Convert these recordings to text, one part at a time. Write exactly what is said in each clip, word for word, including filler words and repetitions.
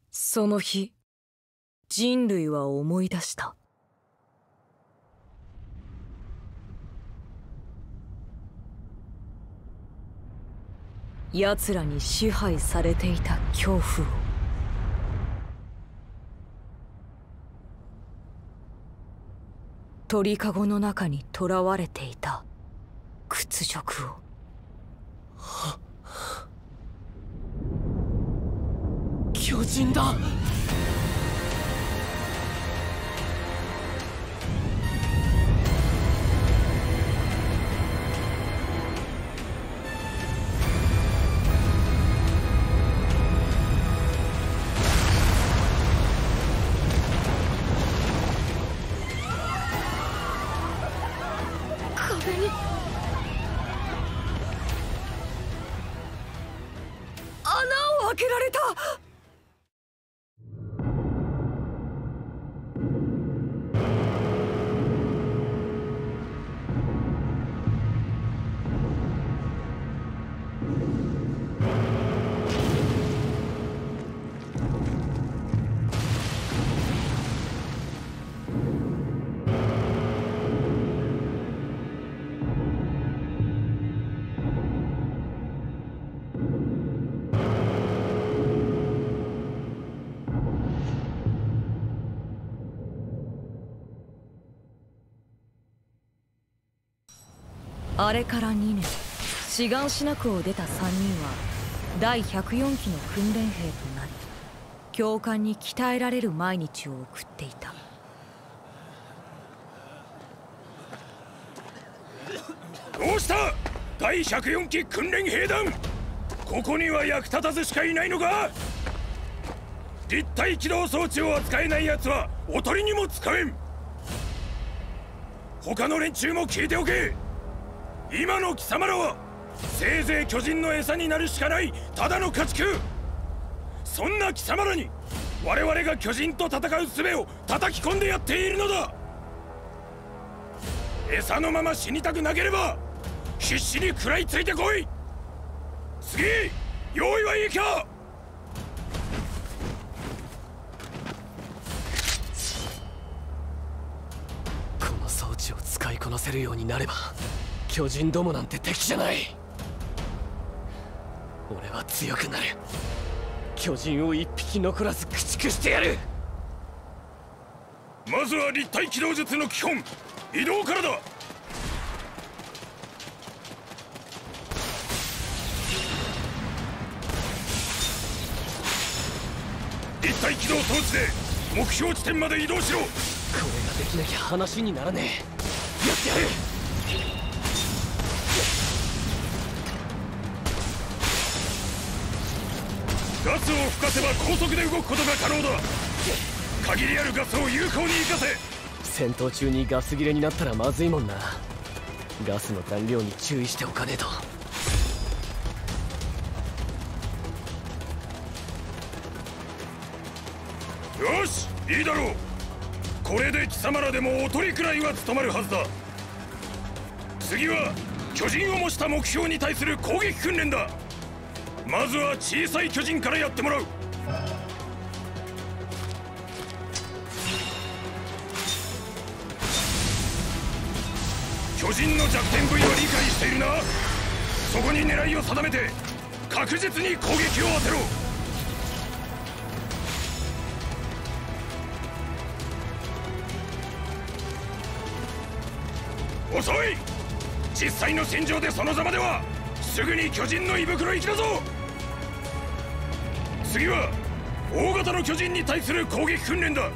その日、人類は思い出した。奴らに支配されていた恐怖を。鳥かごの中に囚われていた屈辱を。 巨人だ。 壁に穴を開けられた。あれからにねん、志願しなくを出たさんにんはだいひゃくよんきの訓練兵となり、教官に鍛えられる毎日を送っていた。 どうしただいひゃくよんき訓練兵団、ここには役立たずしかいないのか。立体起動装置を扱えない奴はおとりにも使えん。他の連中も聞いておけ。今の貴様らはせいぜい巨人の餌になるしかないただの家畜。そんな貴様らに我々が巨人と戦う術を叩き込んでやっているのだ。餌のまま死にたくなければ必死に食らいついてこい。次、用意はいいか。 この装置を使いこなせるようになれば巨人どもなんて敵じゃない。俺は強くなる。巨人を一匹残らず駆逐してやる。 まずは立体起動術の基本、移動からだ。立体起動装置で目標地点まで移動しろ。これができなきゃ話にならねえ。やってやる。 ガスを吹かせば高速で動くことが可能だ。限りあるガスを有効に生かせ。 戦闘中にガス切れになったらまずいもんな。ガスの残量に注意しておかねえと。 よし、いいだろう。これで貴様らでもおとりくらいは務まるはずだ。次は巨人を模した目標に対する攻撃訓練だ。まずは小さい巨人からやってもらう。巨人の弱点部位は理解しているな。そこに狙いを定めて確実に攻撃を当てろ。遅い。実際の戦場でそのざまではすぐに巨人の胃袋行きだぞ。次は大型の巨人に対する攻撃訓練だ。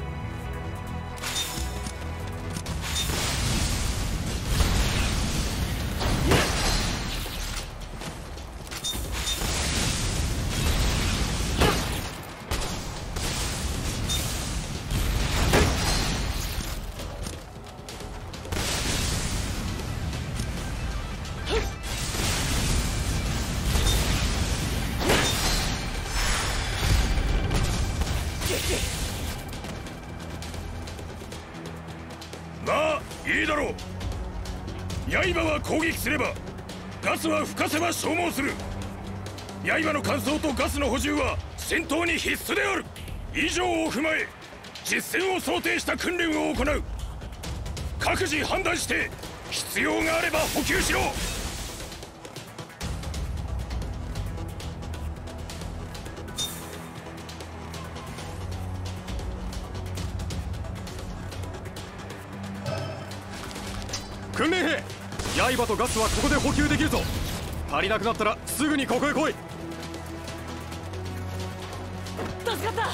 まあいいだろう。刃は攻撃すればガスは吹かせば消耗する。刃の乾燥とガスの補充は戦闘に必須である。 以上を踏まえ実戦を想定した訓練を行う。各自判断して必要があれば補給しろ。 訓練兵、刃とガスはここで補給できるぞ。足りなくなったらすぐにここへ来い。 助かった。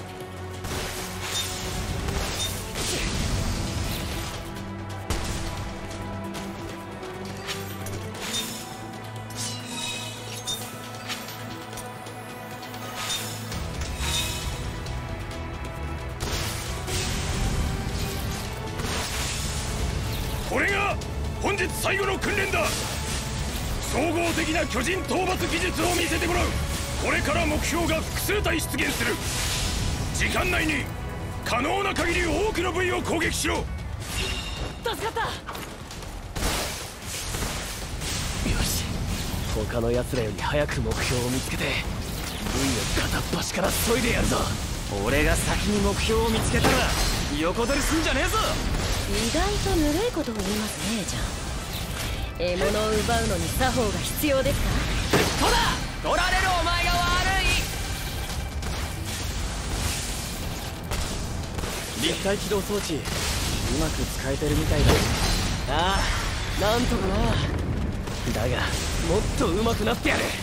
これが本日最後の訓練だ。総合的な巨人討伐技術を見せてもらう。これから目標が複数体出現する。時間内に可能な限り多くの部位を攻撃しろ。 助かった。よし、他の奴らより早く目標を見つけて部位を片っ端から削いでやるぞ。 俺が先に目標を見つけたら横取りすんじゃねえぞ。 意外とぬるいことを言いますね、じゃん。獲物を奪うのに作法が必要ですか？ そうだ、取られるお前が悪い。立体起動装置うまく使えてるみたいだ。ああ、なんとかな。だがもっとうまくなってやる。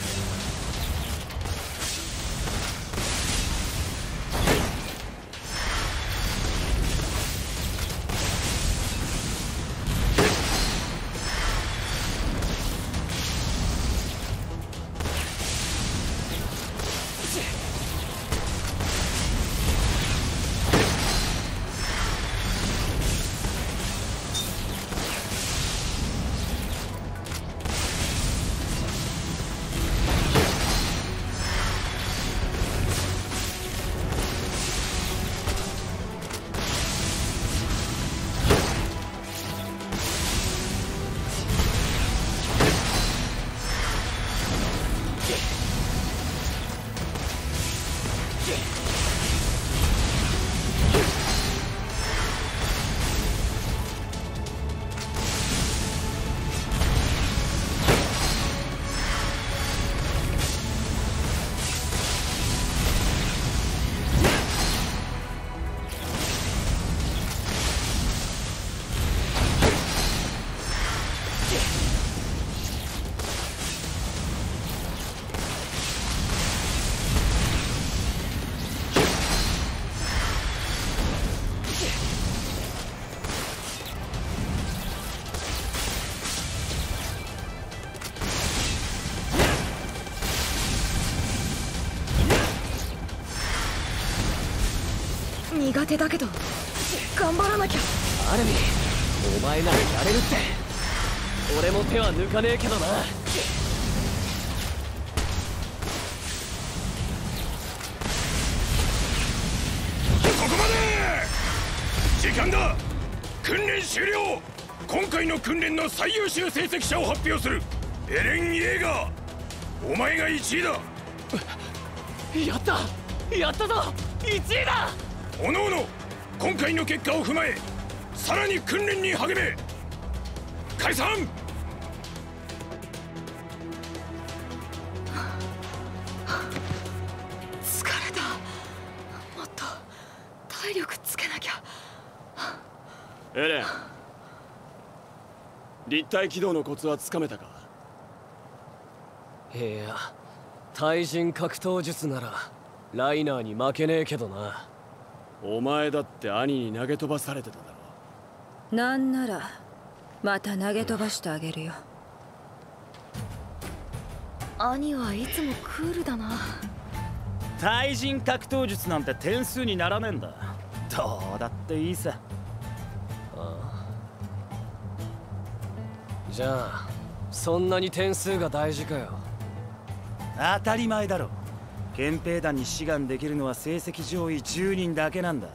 苦手だけど頑張らなきゃ。 アルミ、お前ならやれるって。俺も手は抜かねえけどな。 ここまで。時間だ。訓練終了。今回の訓練の最優秀成績者を発表する。エレン・イェーガー、お前がいちいだ。 やったやったぞ、いちいだ。 おのおの今回の結果を踏まえさらに訓練に励め。解散。 疲れた。もっと体力つけなきゃ。 エレン、立体起動のコツはつかめたか？ いや、対人格闘術ならライナーに負けねえけどな。 お前だって兄に投げ飛ばされてただろ。 なんならまた投げ飛ばしてあげるよ。 兄はいつもクールだな。 対人格闘術なんて点数にならねえんだ。どうだっていいさ。 ああ、じゃあそんなに点数が大事かよ。 当たり前だろ。憲兵団に志願できるのは成績上位じゅうにんだけなんだ。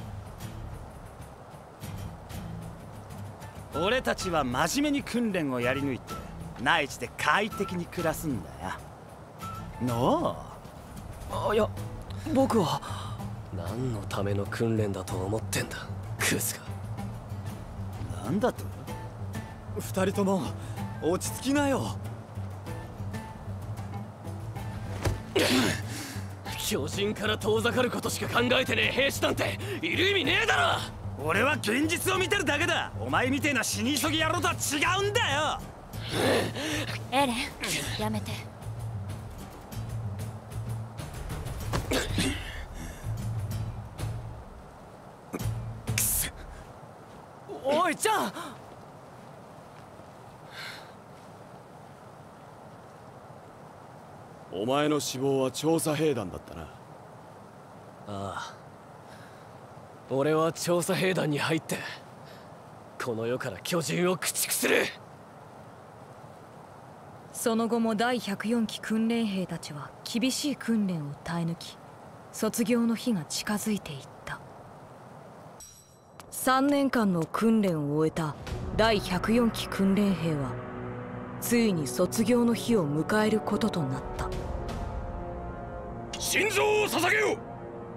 俺たちは真面目に訓練をやり抜いて内地で快適に暮らすんだよ。のあ、いや僕は何のための訓練だと思ってんだクズが。 なんだと？ 二人とも落ち着きなよ。 巨人から遠ざかることしか考えてねえ兵士なんている意味ねえだろ。 俺は現実を見てるだけだ。お前みてえな死に急ぎ野郎とは違うんだよ。 エレン、やめて。 おいちゃん。 お前の死亡は調査兵団だったな。ああ、俺は調査兵団に入ってこの世から巨人を駆逐する。 その後も第ひゃくよんき訓練兵たちは厳しい訓練を耐え抜き、卒業の日が近づいていった。さんねんかんの訓練を終えた第ひゃくよんき訓練兵はついに卒業の日を迎えることとなった。 心臓を捧げよ。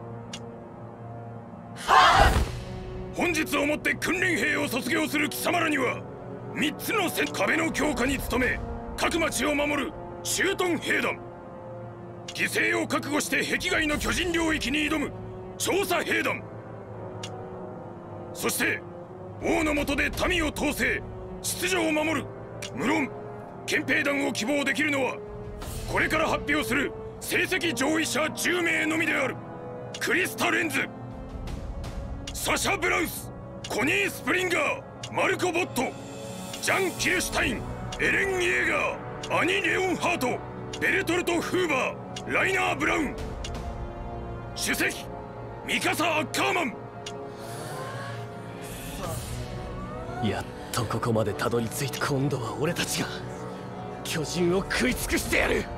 本日をもって訓練兵を卒業する貴様らにはみっつの戦壁の強化に努め、各町を守る駐屯兵団、犠牲を覚悟して壁外の巨人領域に挑む調査兵団、そして王の下で民を統制秩序を守る無論憲兵団を希望できるのはこれから発表する成績上位者じゅうめいのみである。クリスタ・レンズ、サシャ・ブラウス、コニー・スプリンガー、マルコ・ボット、ジャン・キルシュタイン、エレン・イエーガー、アニ・レオンハート、ベルトルト・フーバー、ライナー・ブラウン、主席ミカサ・アッカーマン。 やっとここまでたどり着いて、今度は俺たちが巨人を食い尽くしてやる。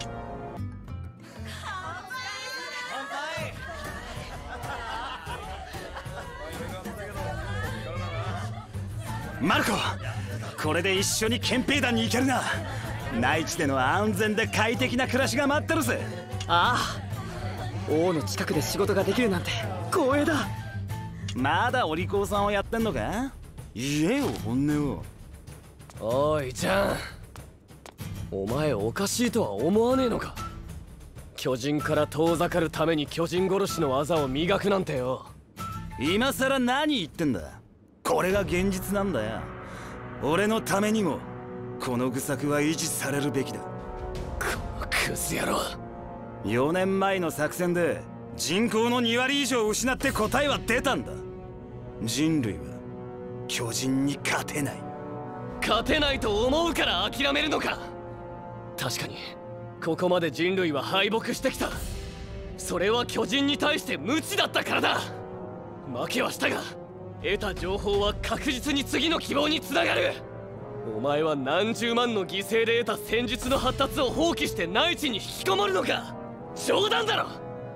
マルコ、これで一緒に憲兵団に行けるな。内地での安全で快適な暮らしが待ってるぜ。 ああ、王の近くで仕事ができるなんて光栄だ。 まだお利口さんをやってんのか？言えよ本音を。 おいちゃん、お前おかしいとは思わねえのか？巨人から遠ざかるために巨人殺しの技を磨くなんてよ。 今さら何言ってんだ。これが現実なんだよ。俺のためにもこの愚策は維持されるべきだ。 このクズ野郎。 よねんまえの作戦で人口のにわり以上失って答えは出たんだ。人類は巨人に勝てない。 勝てないと思うから諦めるのか？確かにここまで人類は敗北してきた。それは巨人に対して無知だったからだ。負けはしたが得た情報は確実に次の希望につながる。お前は何十万の犠牲で得た戦術の発達を放棄して内地に引きこもるのか？冗談だろ。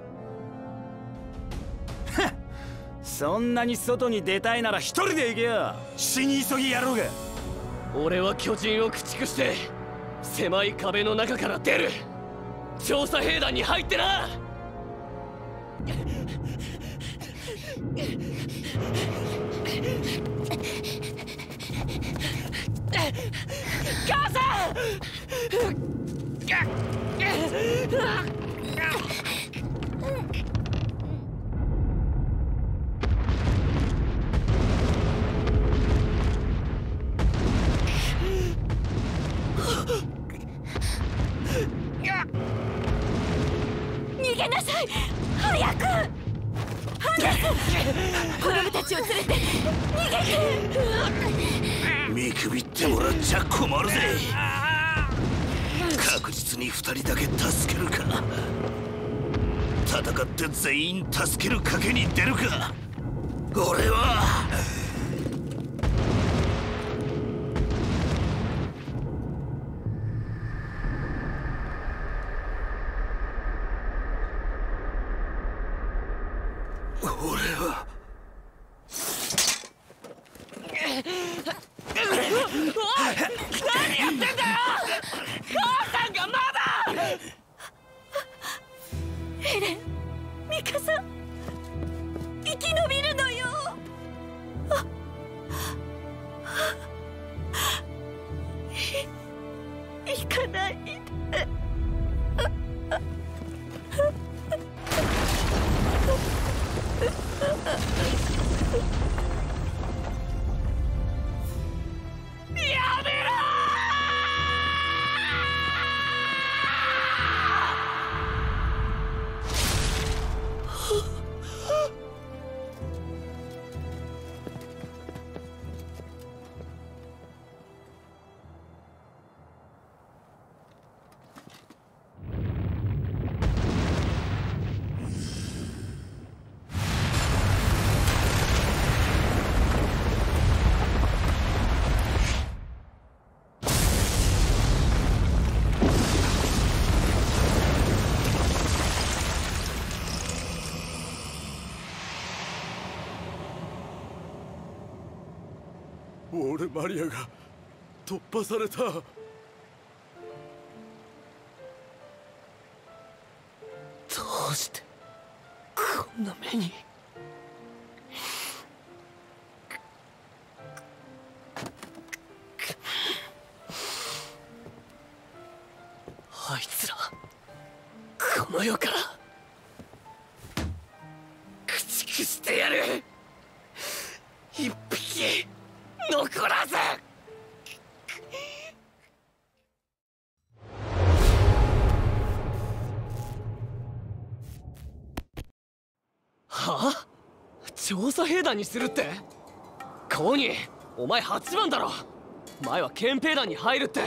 そんなに外に出たいなら一人で行けよ。死に急ぎやろうが。 俺は巨人を駆逐して狭い壁の中から出る。調査兵団に入ってな。母さん！ 逃げなさい！早く！ハンデス！子供たちを連れて逃げて！ 見くびってもらっちゃ困るぜ。確実に二人だけ助けるか、戦って全員助ける賭けに出るか。俺はき延びるのよ。行かないで。やめろオールマリアが突破された。 どうしてこんな目に。あいつらこの世から駆逐してやる。一匹残らず。はあ？調査兵団にするって？コーニー、お前はちばんだろ。前は憲兵団に入るって。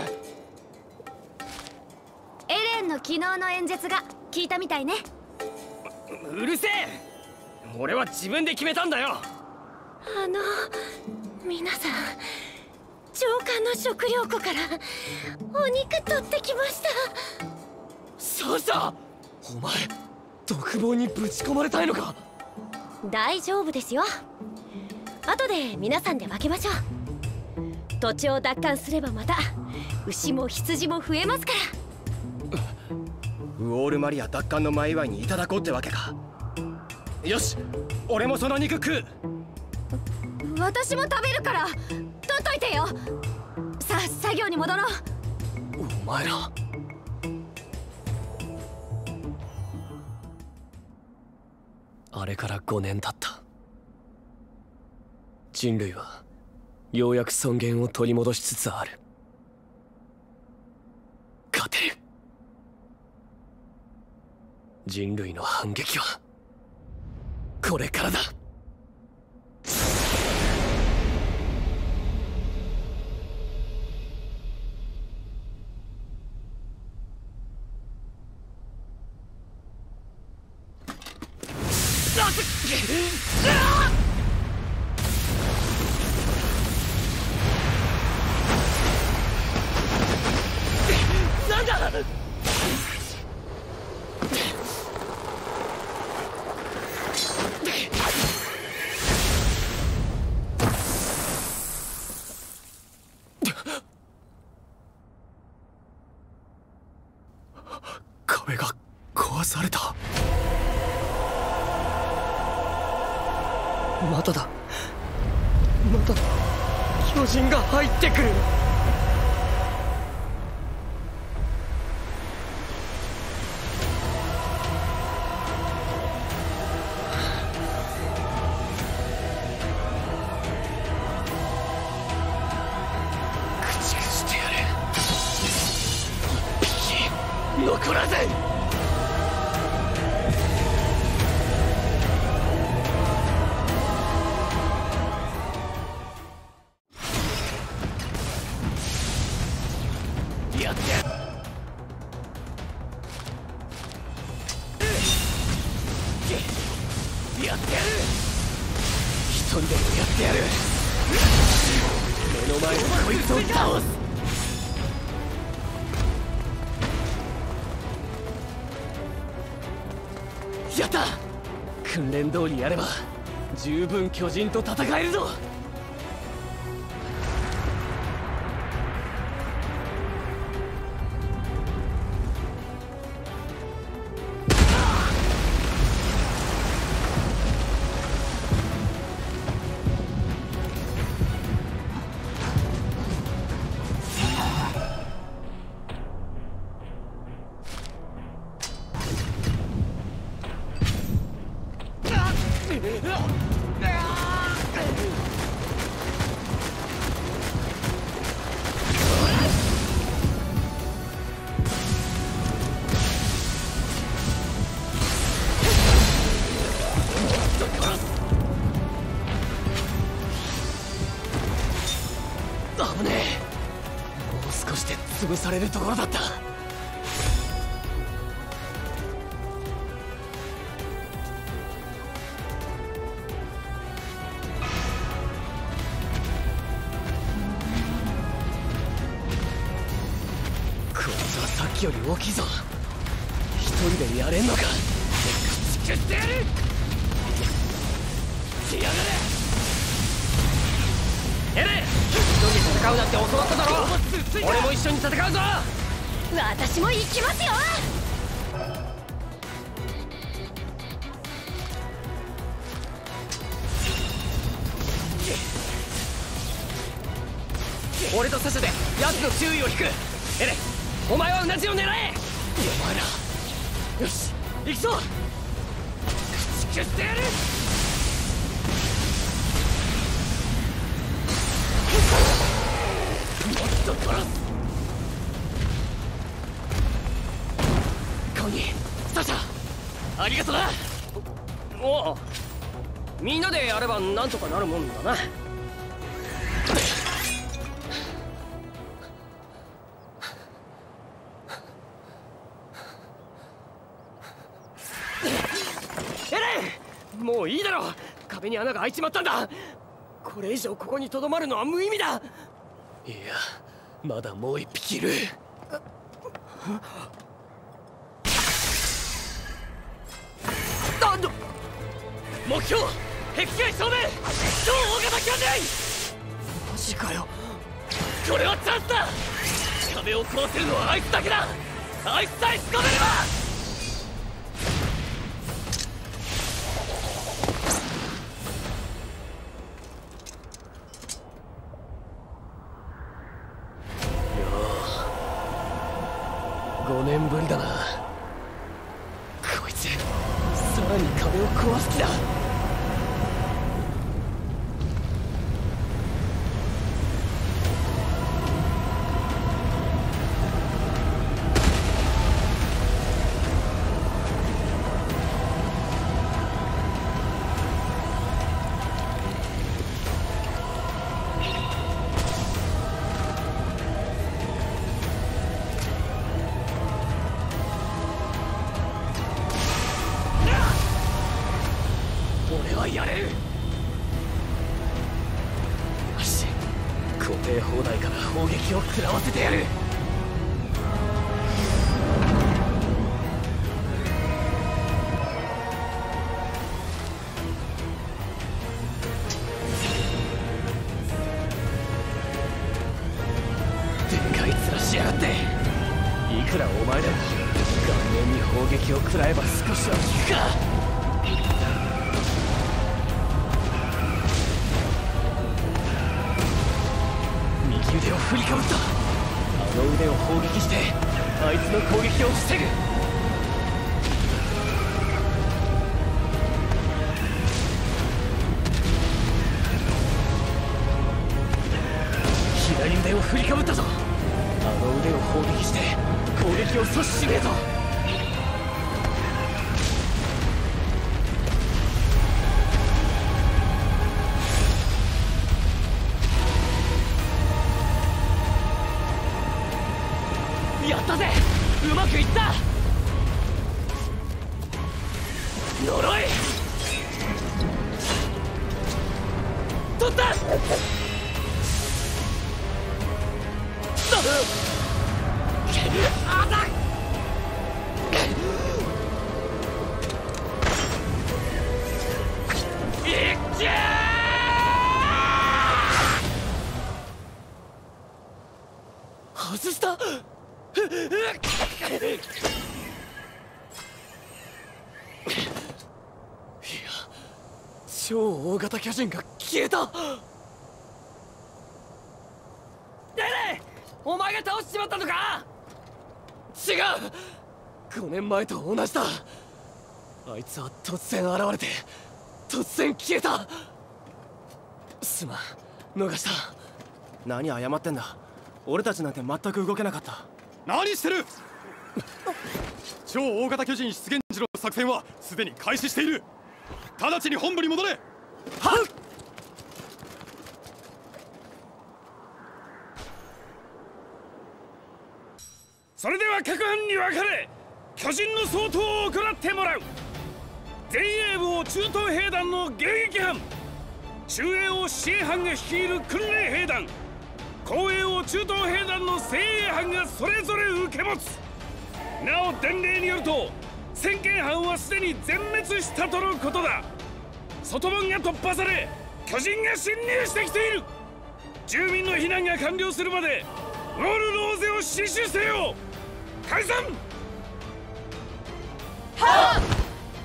エレンの昨日の演説が聞いたみたいね。 うるせえ。俺は自分で決めたんだよ。 あの皆さん、上官の食料庫からお肉取ってきました。 サシャ、お前独房にぶち込まれたいのか？ 大丈夫ですよ。後で皆さんで分けましょう。土地を奪還すればまた牛も羊も増えますから。 ウォールマリア奪還の前祝いにいただこうってわけか。よし、俺もその肉食う。 私も食べるから取っといてよ。さあ作業に戻ろう。 お前らあれからごねん経った。人類はようやく尊厳を取り戻しつつある。勝てる。人類の反撃はこれからだ。なんだ！壁が壊された。まただ。また巨人が入ってくる。駆逐してやる。一匹残らず。やってやる。やってやる。一人でもやってやる。目の前でこいつを倒す。やった。訓練通りやれば十分巨人と戦えるぞ。 危ねえ。もう少しで潰されるところだった。こいつはさっきより大きいぞ。一人でやれんのか。駆逐してやる。来やがれ。エレン、一人で戦うなんて教わっただろ。俺も一緒に戦うぞ。 私も行きますよ。 俺とサシャで奴の注意を引く。エレン、お前はうなじを狙え。お前らよし行くぞ。駆逐してやる。もっと殺す。コニー、サシャ、ありがとな。おお、みんなでやればなんとかなるもんだな。エレン、もういいだろ。壁に穴が開いちまったんだ。これ以上ここにとどまるのは無意味だ。いや、まだもう一匹いる。目標壁外正面、超大型巨人。マジかよ。これはチャンスだ。壁を壊せるのはあいつだけだ。あいつさえ仕留めれば。ごねんぶりだな。こいつさらに壁を壊す気だ。やれる。よし、固定砲台から砲撃を食らわせてやる。でかい面しやがって。いくらお前でも顔面に砲撃を食らえば少しは効くか。腕を振りかぶった。あの腕を砲撃してあいつの攻撃を防ぐ。左腕を振りかぶったぞ。あの腕を砲撃して攻撃を阻止しねえと。やったぜ、うまくいった。呪い取った。あだいっちゃー。外した。いや、超大型巨人が消えた。デレ、お前が倒しちまったのか。違う、ごねんまえと同じだ。あいつは突然現れて突然消えた。すまん、逃した。 何謝ってんだ。俺たちなんて全く動けなかった。 何してる超大型巨人出現時の作戦はすでに開始している。直ちに本部に戻れ。はっ。 それでは各班に分かれ巨人の掃討を行ってもらう。前衛部を中東兵団の迎撃班、中衛を支援班が率いる訓練兵団、後衛を中東兵団の精鋭班がそれぞれ受け持つ。なお伝令によると先見班はすでに全滅したとのことだ。外門が突破され巨人が侵入してきている。住民の避難が完了するまでウォールローゼを死守せよ。解散。 はっ。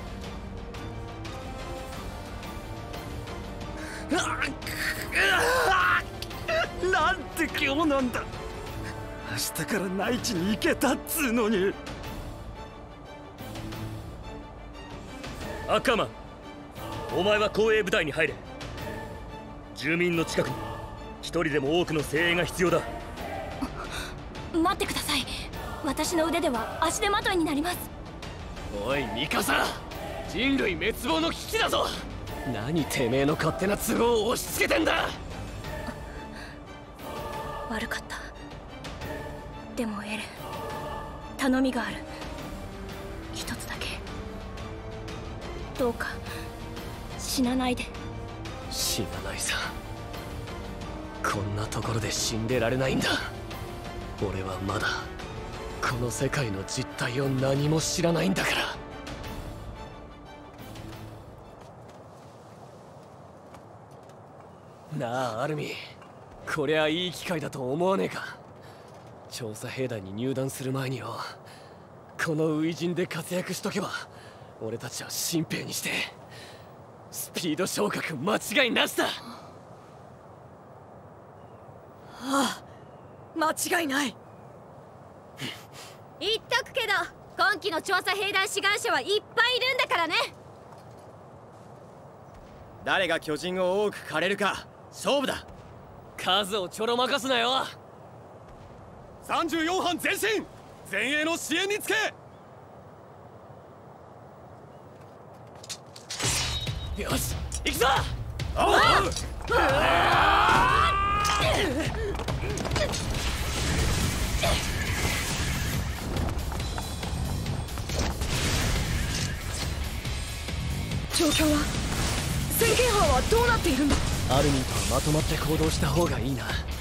なんて今日なんだ。明日から内地に行けたっつうのに。 アッカーマン、お前は後衛部隊に入れ。住民の近くに一人でも多くの精鋭が必要だ。 待ってください。私の腕では足手まといになります。 おいミカサ、人類滅亡の危機だぞ。何てめえの勝手な都合を押し付けてんだ。 悪かった。でもエレン、頼みがある。一つだけ、どうか死なないで。 死なないさ。こんなところで死んでられないんだ。俺はまだこの世界の実態を何も知らないんだから。なあアルミ、こりゃいい機会だと思わねえか。調査兵団に入団する前によ、この初陣で活躍しとけば俺たちは新兵にしてスピード昇格間違いなしだ。 ああ、間違いない。 言っとくけど今期の調査兵団志願者はいっぱいいるんだからね。 誰が巨人を多く狩れるか勝負だ。 数をちょろまかすなよ。 さんじゅうよん班前進、前衛の支援につけ。 よし行くぞ。 おう。 状況は、先見班はどうなっているんだ。 アルミンとはまとまって行動した方がいいな。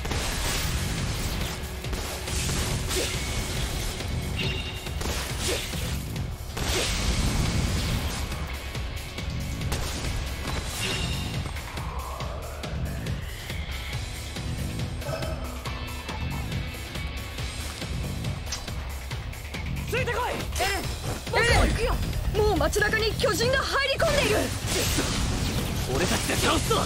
ついてこいエレン。僕も行くよ。もう街中に巨人が入り込んでいる。 俺たちで倒すぞ。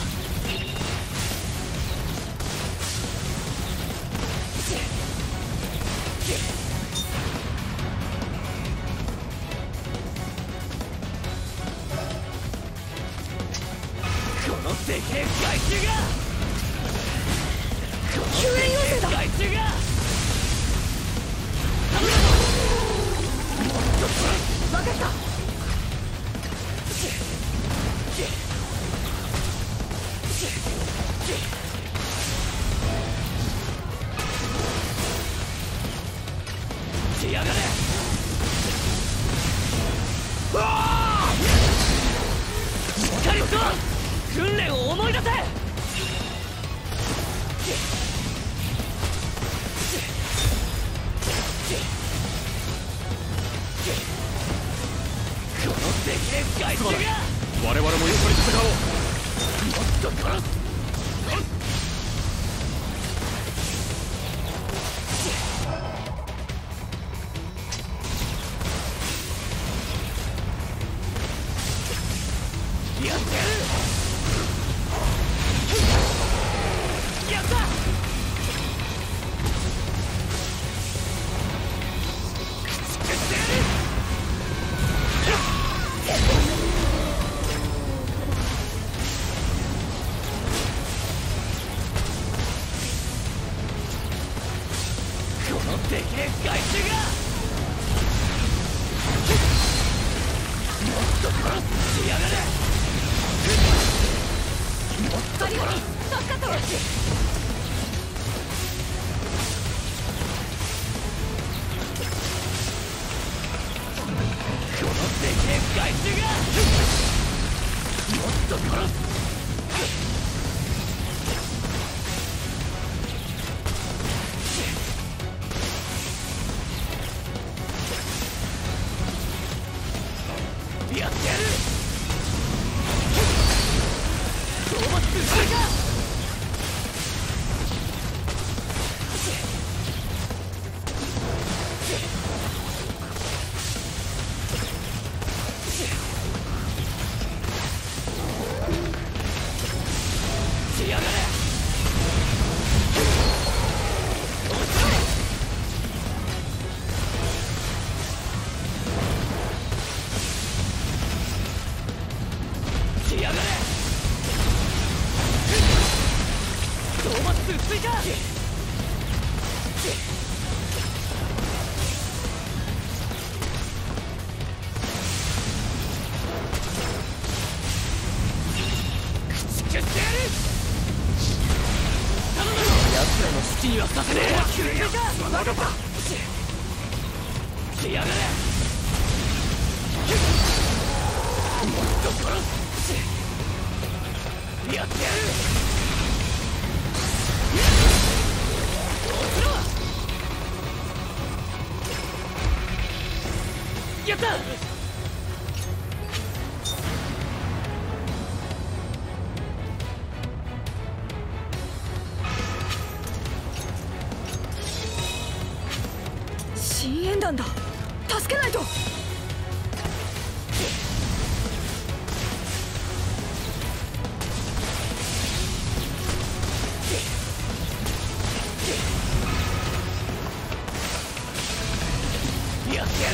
このでけえ害虫が救援要請だ。 害虫が分かった。 来やがれ。しっかりと訓練を思い出せ。このでけえ害虫が我々も一緒に戦おう。 もっと殺す。やってやる。やった。 害虫がもっと殺す。やってやる。討伐するか。にはさせねえ。分かった。来やがれ。もっと殺す。やってやる。どうすろ。やった。 深淵団だ。助けないと。 やってやる。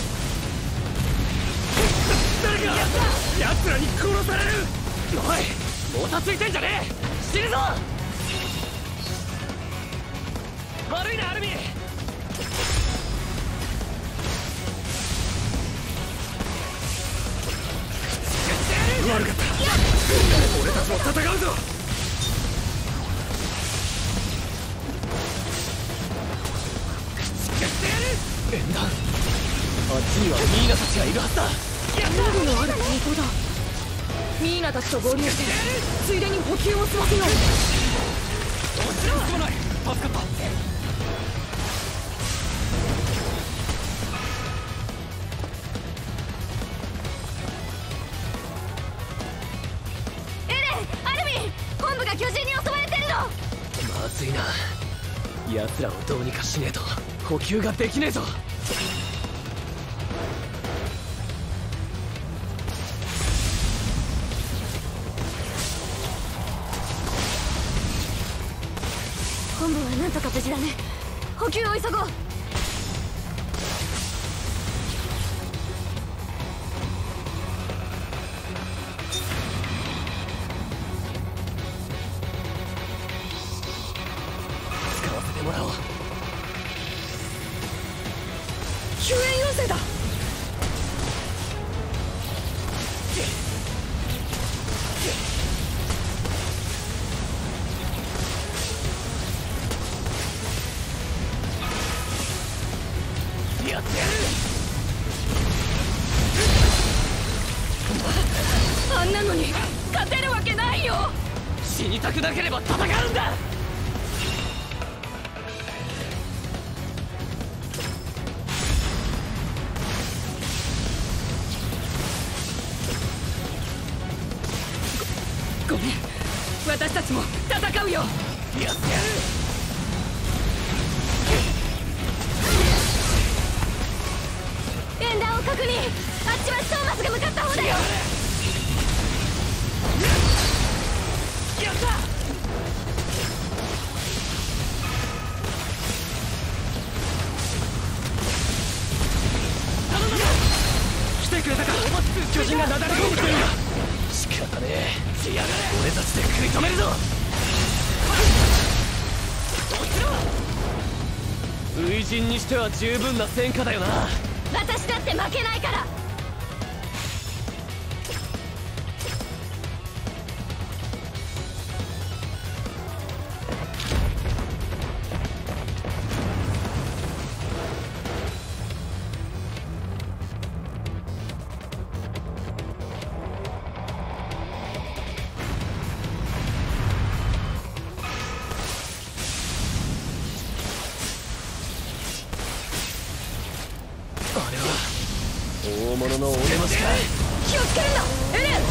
誰か奴らに殺される。おい、もたついてんじゃねえ。死ぬぞ。悪いなアルミ。悪かった。俺たちも戦うぞ。縁談、あっちにはミーナたちがいるはずだ。 リングのある方向だ。ミーナたちと合流してついでに補給を済ませよう。 すまない、助かった。 巨人に襲われてるの。 まずいな。奴らをどうにかしねえと補給ができねえぞ。 本部はなんとか無事だね。補給を急ごう。 もらおう。 救援要請だ。 やってやる。 あんなのに勝てるわけないよ。 死にたくなければ戦うんだ。 ごめん、私たちも戦うよ。 やってやる。 演弾を確認。あっちはトーマスが向かった方だよ。やった。頼むぞ。来てくれたか。巨人がなだれ込んでくるんだ。仕方ねえ。やがれ。俺たちで食い止めるぞ。初陣にしては十分な戦果だよな。 私だって負けないから。 物のお出ましか。 気をつけるんだエレン。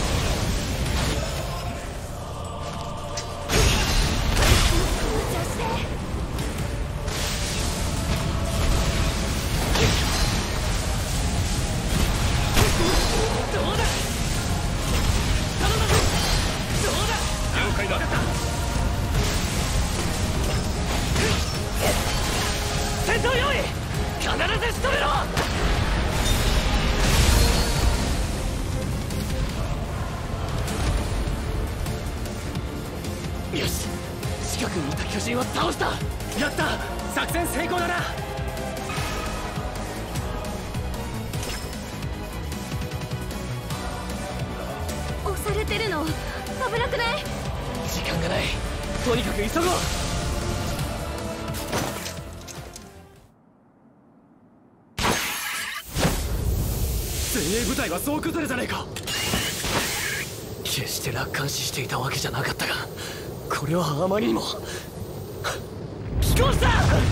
よし、近くにいた巨人は倒した。 やった、作戦成功だな。 押されてるの危なくない？ 時間がない。とにかく急ごう。 精鋭部隊は総崩れじゃねえか。 決して楽観視していたわけじゃなかったが、これはあまりにも寄港した。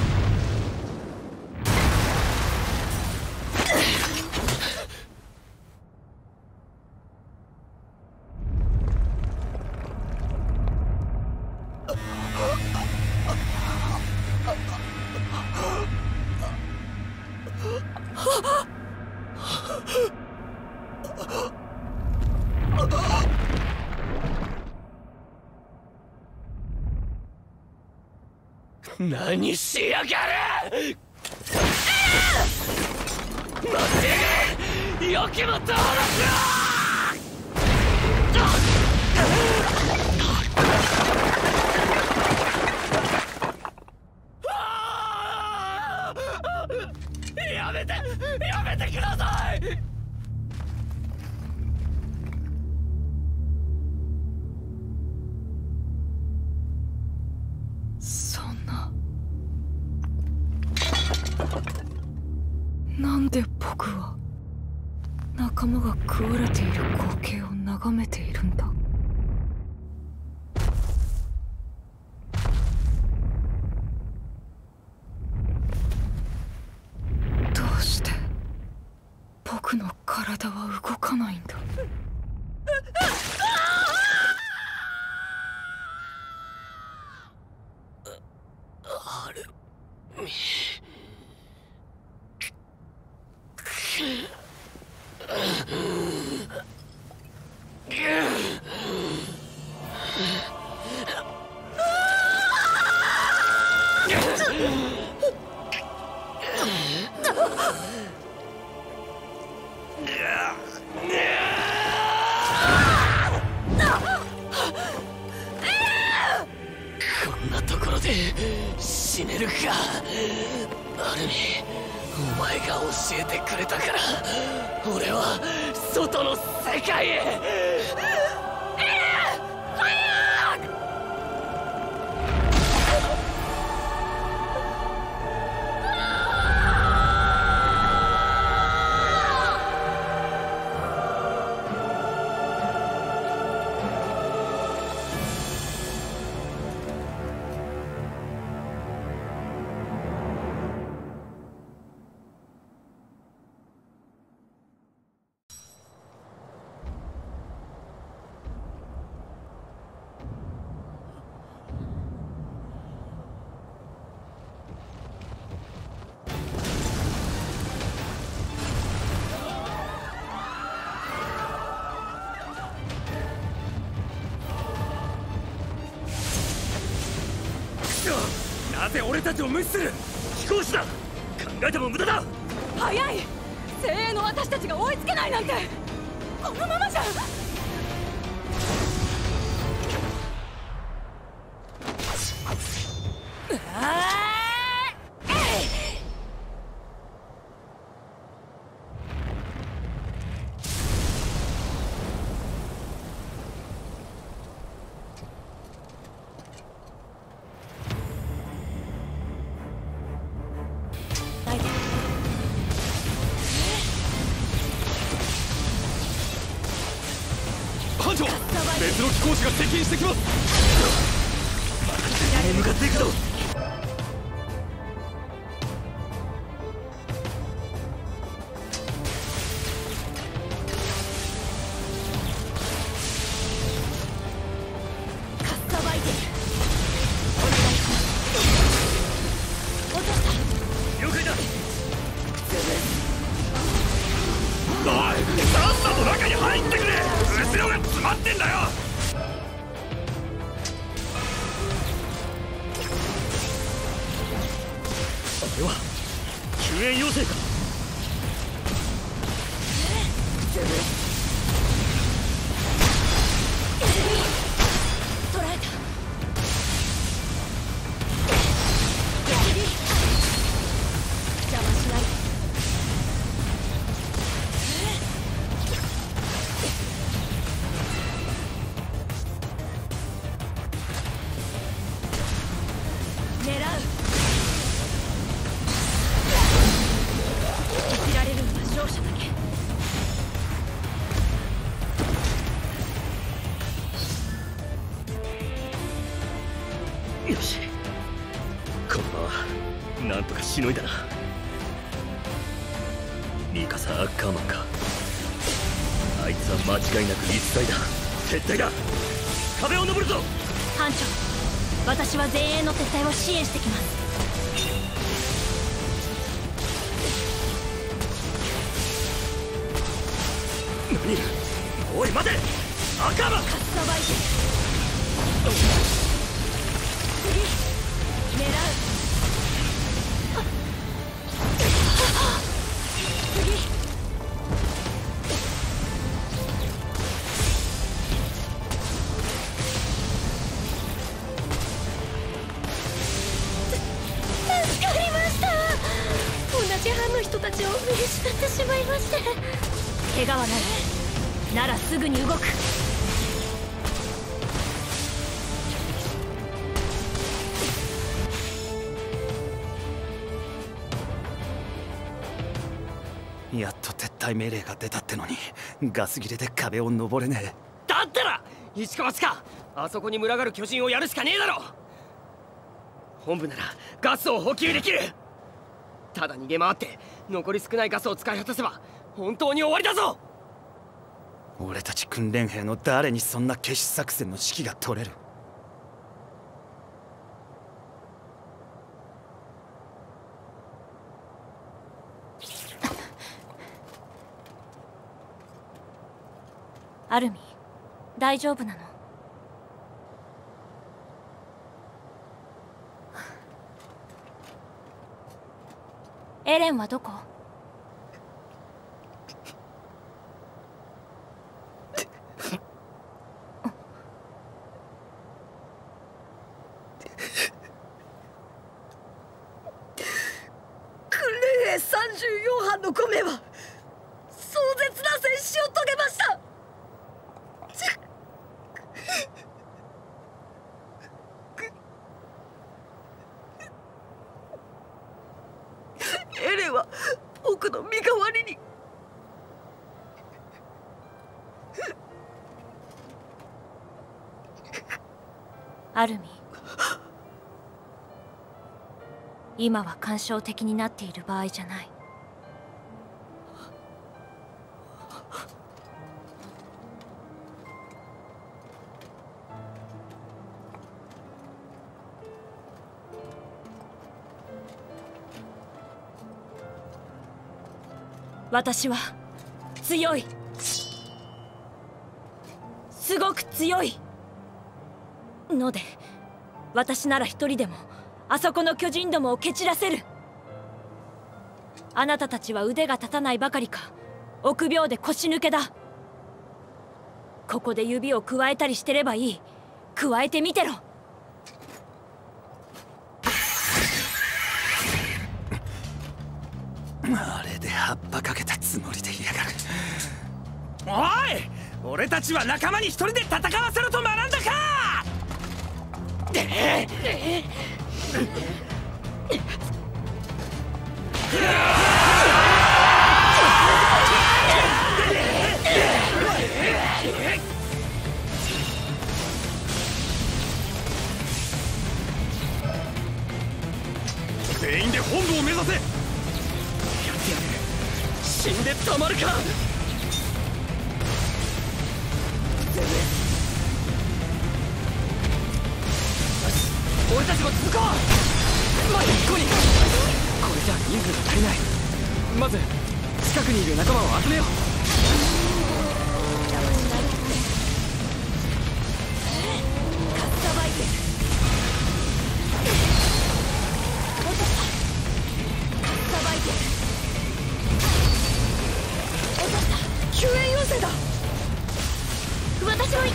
何しやがる。待ってやがれ。よくも通らす。やめてやめてください。 そんな、なんで僕は仲間が食われている光景を眺めているんだ。どうして僕の体は動かないんだ。 あるみこんなところで死ねるか。アルミ、お前が教えてくれたから俺は外の世界へ。 なぜ俺たちを無視する。 飛行士だ。考えても無駄だ。 早い。精鋭の私たちが追いつけないなんて、このままじゃ。 班長、別の飛行士が接近してきます。 へ向かっていくぞ。 詰まってんだよ。 あれは救援要請か。 捕らえた。邪魔しない。狙う。生きられるのは勝者だけ。 よし、このままなんとかしのいだな。ミカサ・アッカーマンか。あいつは間違いなく逸材だ。撤退だ。壁を登るぞ。 班長、私は前衛の撤退を支援してきます。 何？おい待て！アッカーマン！ かっさばいて。次狙う。次。助かりました。同じ班の人たちを見失ってしまいまして。 怪我はない。ならすぐに動く。 やっと撤退命令が出たってのにガス切れで壁を登れねえ。 だったら石川地か、あそこに群がる巨人をやるしかねえだろ。本部ならガスを補給できる。ただ逃げ回って残り少ないガスを使い果たせば本当に終わりだぞ。 俺たち訓練兵の誰にそんな決死作戦の指揮が取れる。 アルミ、大丈夫なの？エレンはどこ？ 訓練兵さんじゅうよん班のご名は壮絶な戦死を遂げました。エレンは僕の身代わりに。 アルミ、今は感傷的になっている場合じゃない。私は強い。すごく強いので、私なら一人でもあそこの巨人どもを蹴散らせる。あなたたちは腕が立たないばかりか臆病で腰抜けだ。ここで指をくわえたりしてればいい。くわえてみてろ。 あれで葉っぱかけたつもりでいやがる。おい、俺たちは仲間に一人で戦わせろと学んだか。 全員で本部を目指せ。 死んでたまるか。俺たちも続こう。まだここに。これじゃ人数が足りない。まず近くにいる仲間を集めよう。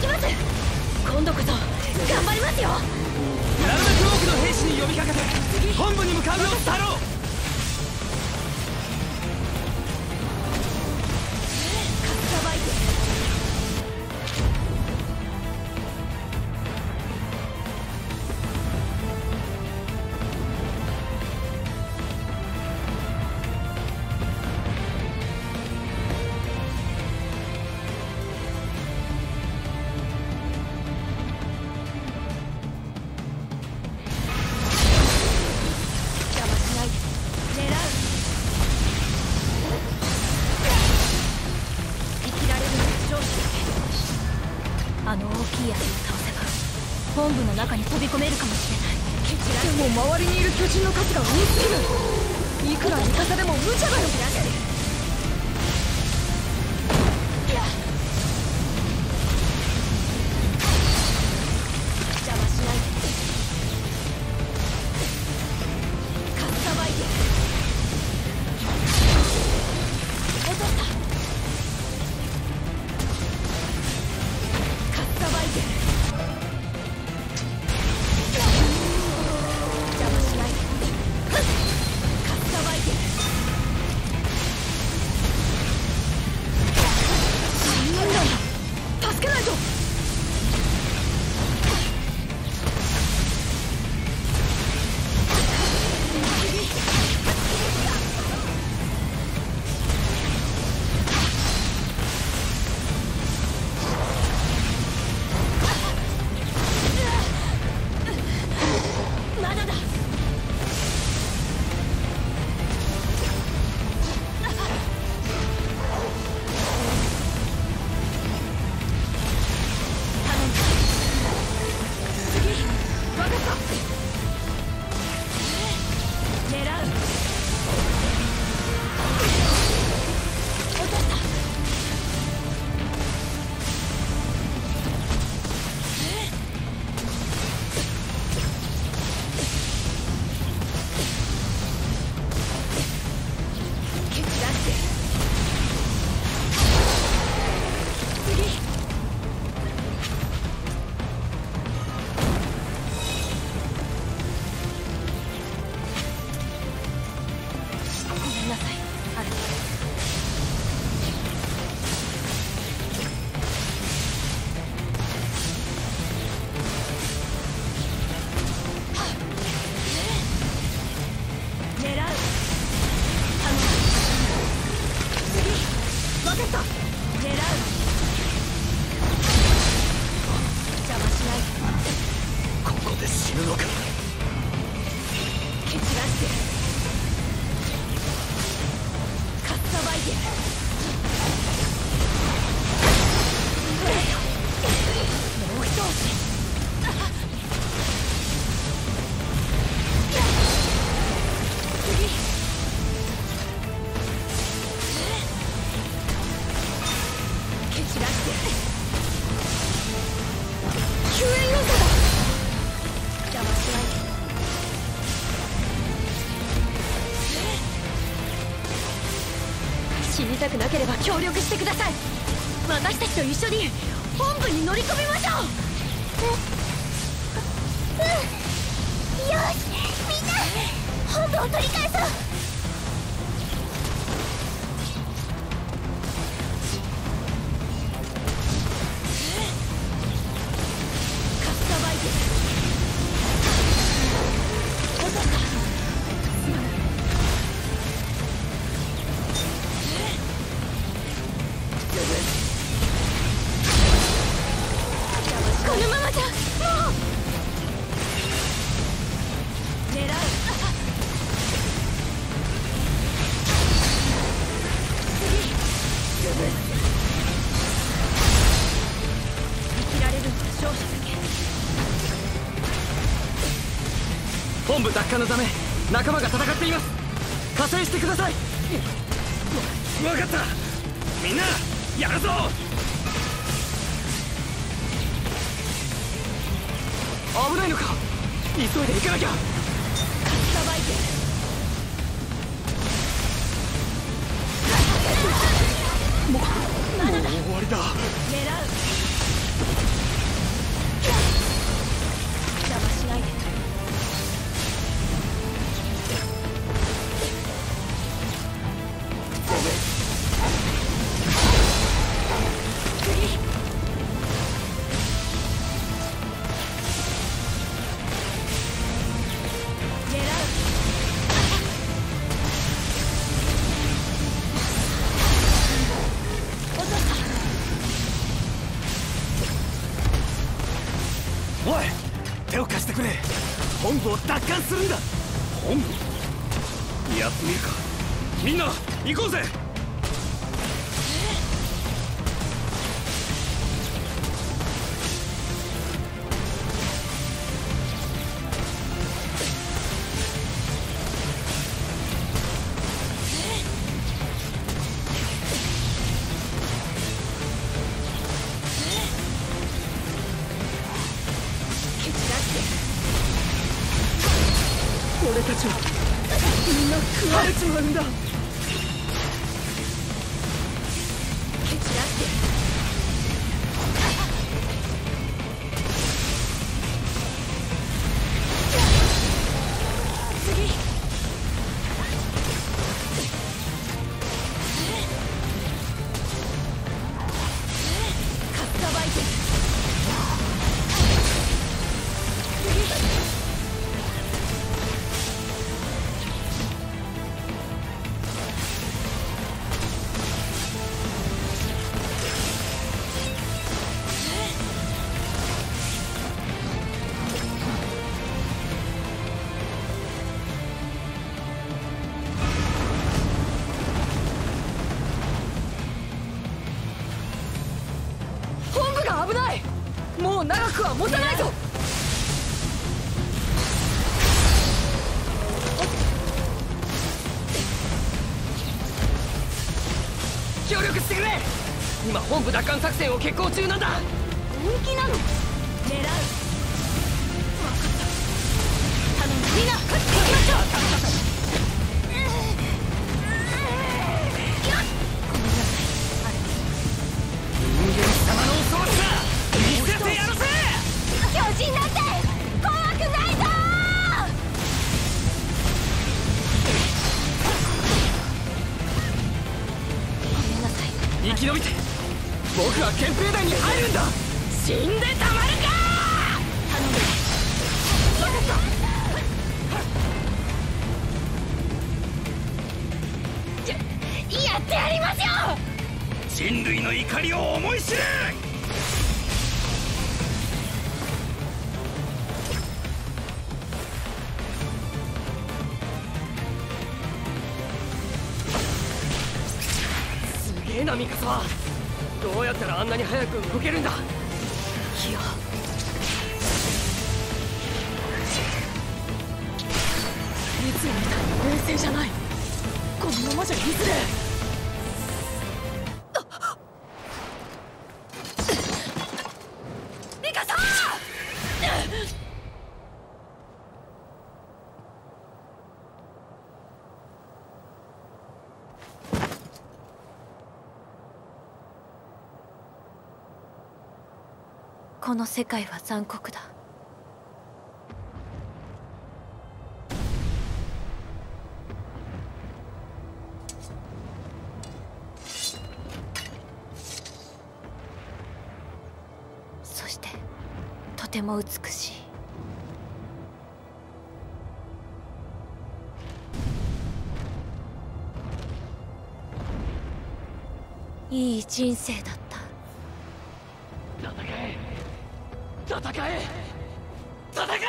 きます。今度こそ頑張りますよ。 なるべく多くの兵士に呼びかけて本部に向かうよう伝えろ。 あの大きいやつを倒せば本部の中に飛び込めるかもしれない。 でも周りにいる巨人の数が多すぎる。いくら味方でも無茶だよ。 邪魔しないで。かっさばいて落とした。 死にたくなければ協力してください。私たちと一緒に本部に乗り込みましょう。うん、うん、よし、みんな本部を取り返そう。このままじゃもう狙う。次生きられるのは勝者だけ。 本部奪還のため仲間が戦っています。加勢してください。わ分かった、みんなやるぞ。危ないのか、急いで行かなきゃ。 かっさばいてもうもう終わりだ。 狙う。 おい、手を貸してくれ。本部を奪還するんだ。 本部やってみるか。みんな行こうぜ。 俺たちはみんな食われちまうんだ。 蹴散らして次。かっさばいて危ない。もう長くは持たないぞ。協力してくれ。今本部奪還作戦を決行中なんだ。 本気なの？狙う。分かった。頼む。みんな行きましょう。巨人なんて怖くないぞ。ごめんなさい。 生き延びて僕は憲兵団に入るんだ。死んでたまるか。 頼む。分かった。やってやりましょう。 人類の怒りを思い知れ。 すげえなミカサは。どうやったらあんなに早く動けるんだ。いやいつもみたいに冷静じゃない。このままじゃいずれミカサ。この世界は残酷だ。そしてとても美しい。いい人生だった。 戦え戦え戦え。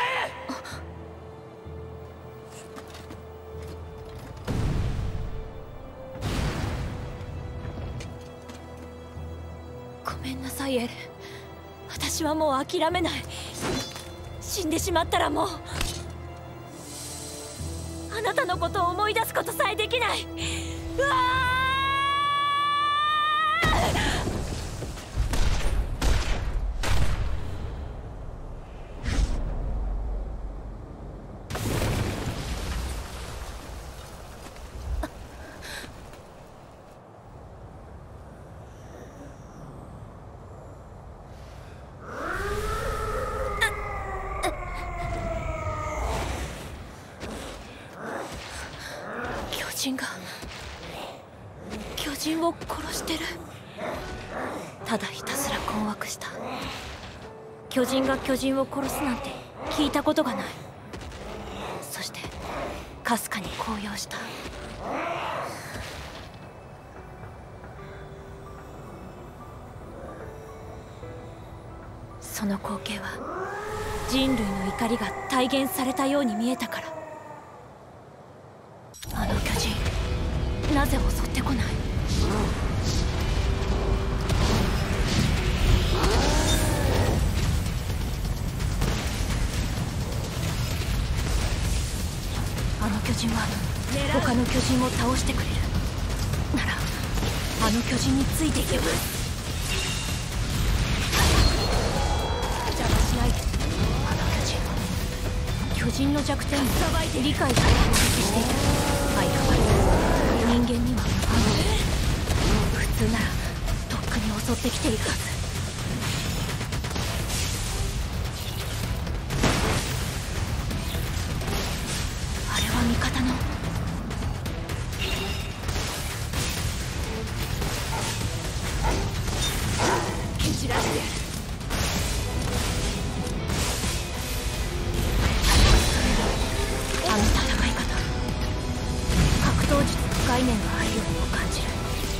ごめんなさいエレン。私はもう諦めない。死んでしまったらもうあなたのことを思い出すことさえできない。うわー巨人が巨人を殺してる。ただひたすら困惑した。巨人が巨人を殺すなんて聞いたことがない。そしてかすかに高揚した。そその光景は人類の怒りが体現されたように見えたから。あの巨人なぜ襲ってこない？あの巨人は他の巨人を倒してくれるなら、あの巨人についていけば。邪魔しないで。あの巨人巨人の弱点を理解して攻撃している。相変わらず人間には無反応。普通ならとっくに襲ってきているはず。あれは味方の蹴散らしてやる。あの戦い方、格闘術の概念があるようにも感じる。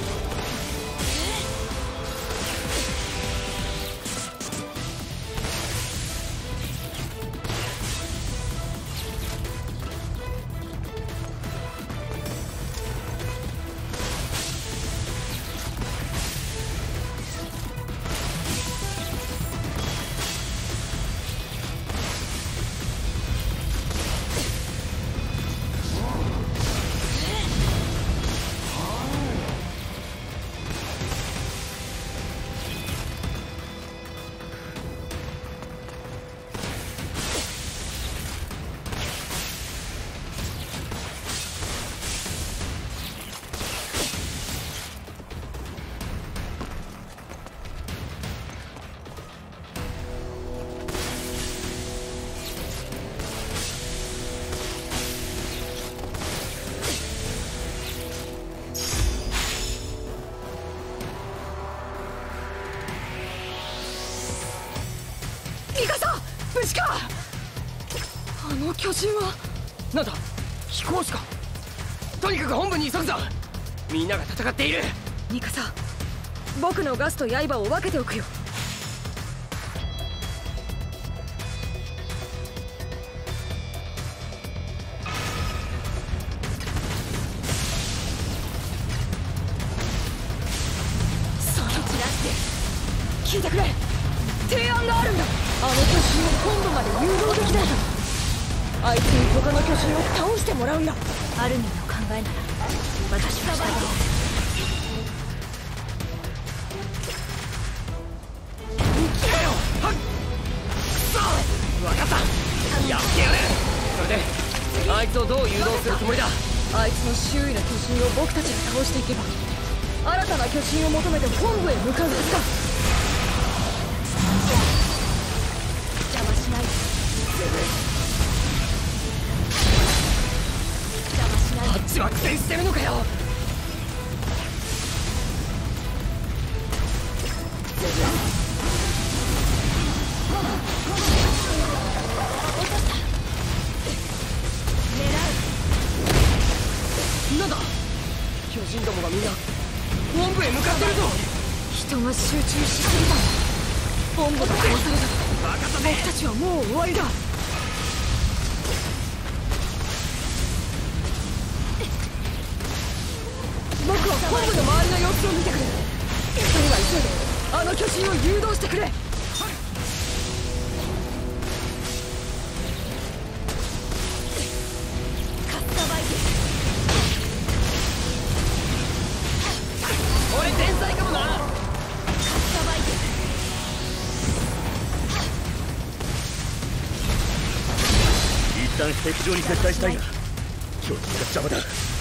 あの巨人はなんだ、飛行士か。とにかく本部に急ぐぞ。みんなが戦っている。 ミカサ、僕のガスと刃を分けておくよ。 その散らして聞いてくれ。提案があるんだ。 あの巨人を本部まで誘導できないか。あいつに他の巨人を倒してもらうんだ。 アルミンの考えなら私は従う。 決めよ。はっ、くそ、分かった、やってやる。それであいつをどう誘導するつもりだ。 あいつの周囲の巨人を僕たちが倒していけば、新たな巨人を求めて本部へ向かうはずだ。邪魔しないで。邪魔しないで。 あっちは苦戦してるのかよ。なんだ、巨人どもがみんな本部へ向かってるぞ。 人が集中しすぎた。本部が壊された。 バカだね。 僕たちはもう終わりだ。僕は本部の周りの様子を見てくれ。二人は急いであの巨人を誘導してくれ。 俺天才かもな。 一旦敵場に撤退したいが巨人が邪魔だ。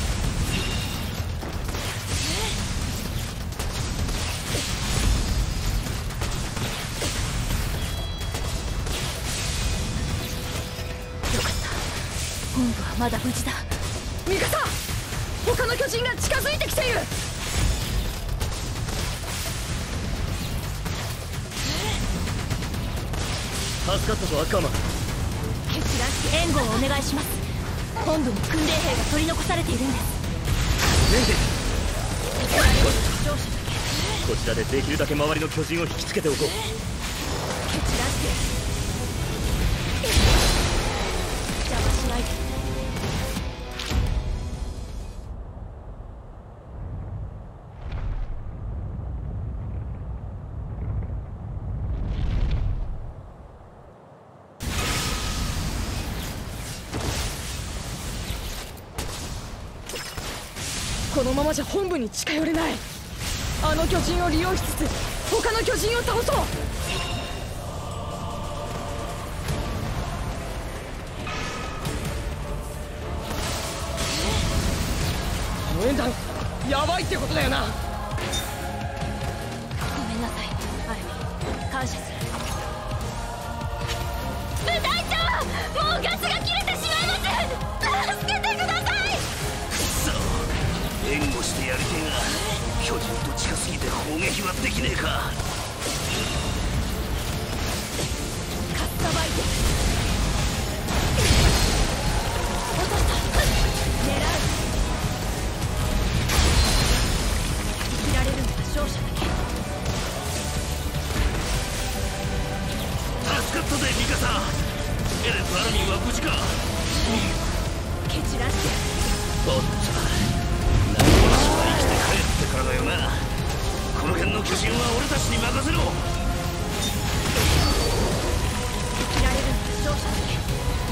よかった、本部はまだ無事だ。 ミカサ、他の巨人が近づいてきている。 助かったぞアッカーマン。 蹴散らして援護をお願いします。本部に訓練兵が取り残されているんです。 こちらでできるだけ周りの巨人を引きつけておこう。 蹴散らして邪魔しないで。 このままじゃ本部に近寄れない。あの巨人を利用しつつ他の巨人を倒そう。 応援団やばいってことだよな。 ごめんなさいアルミ、感謝する。 部隊長、もうガスが切れてしまいます。助けてください。 くそ、援護してやりてえが巨人と近すぎて砲撃はできねえか。 かっさばいて落とした。狙う。生きられるのは勝者だけ。 助かったぜミカサ。エレンとアルミンは無事か。 蹴散らしておっと、何もしは生きて帰ってからだよな。この辺の巨人は俺たちに任せろ。 生きられるのは勝者だけ。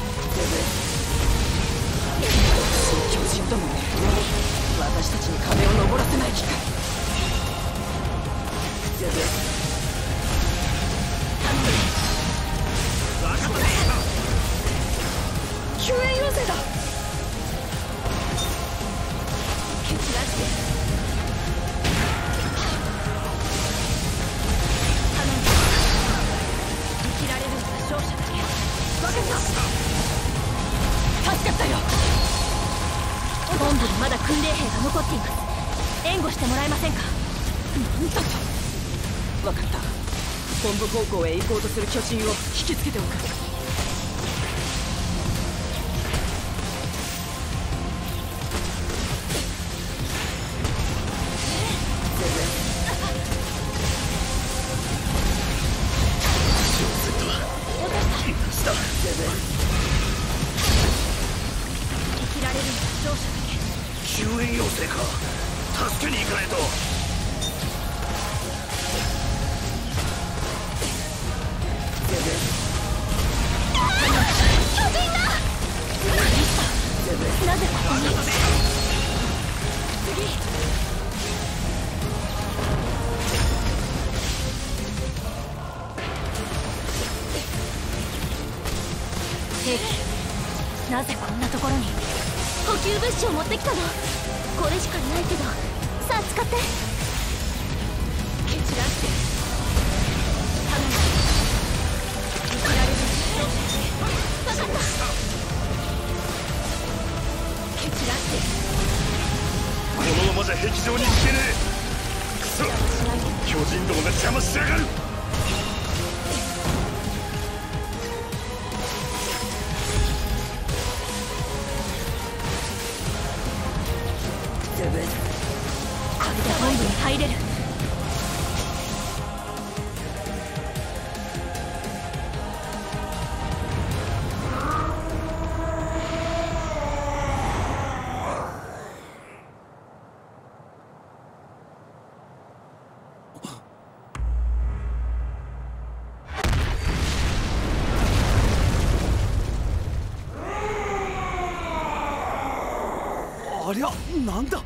巨人どもね、私たちに壁を登らせない機会。ゼゼ分かったね。 救援要請だ。 蹴散らして頼む。生きられるのは勝者だけ。 分かった。助かったよ。 本部にまだ訓練兵が残っています。援護してもらえませんか。 何だと。分かった。本部方向へ行こうとする巨人を引きつけておく。 生きられるのは勝者だけ。 救援要請か。助けに行かないと。 なぜここに。次。兵器、なぜこんなところに。 補給物資を持ってきたの。これしかないけど、さあ使って。 蹴散らして頼む。生きられるのは勝者だけ。 分かった。 蹴散らしてこのままじゃ壁上に引けねえ。くそ、巨人どもが邪魔しやがる。 これで本部に入れる。 ありゃ、なんだ。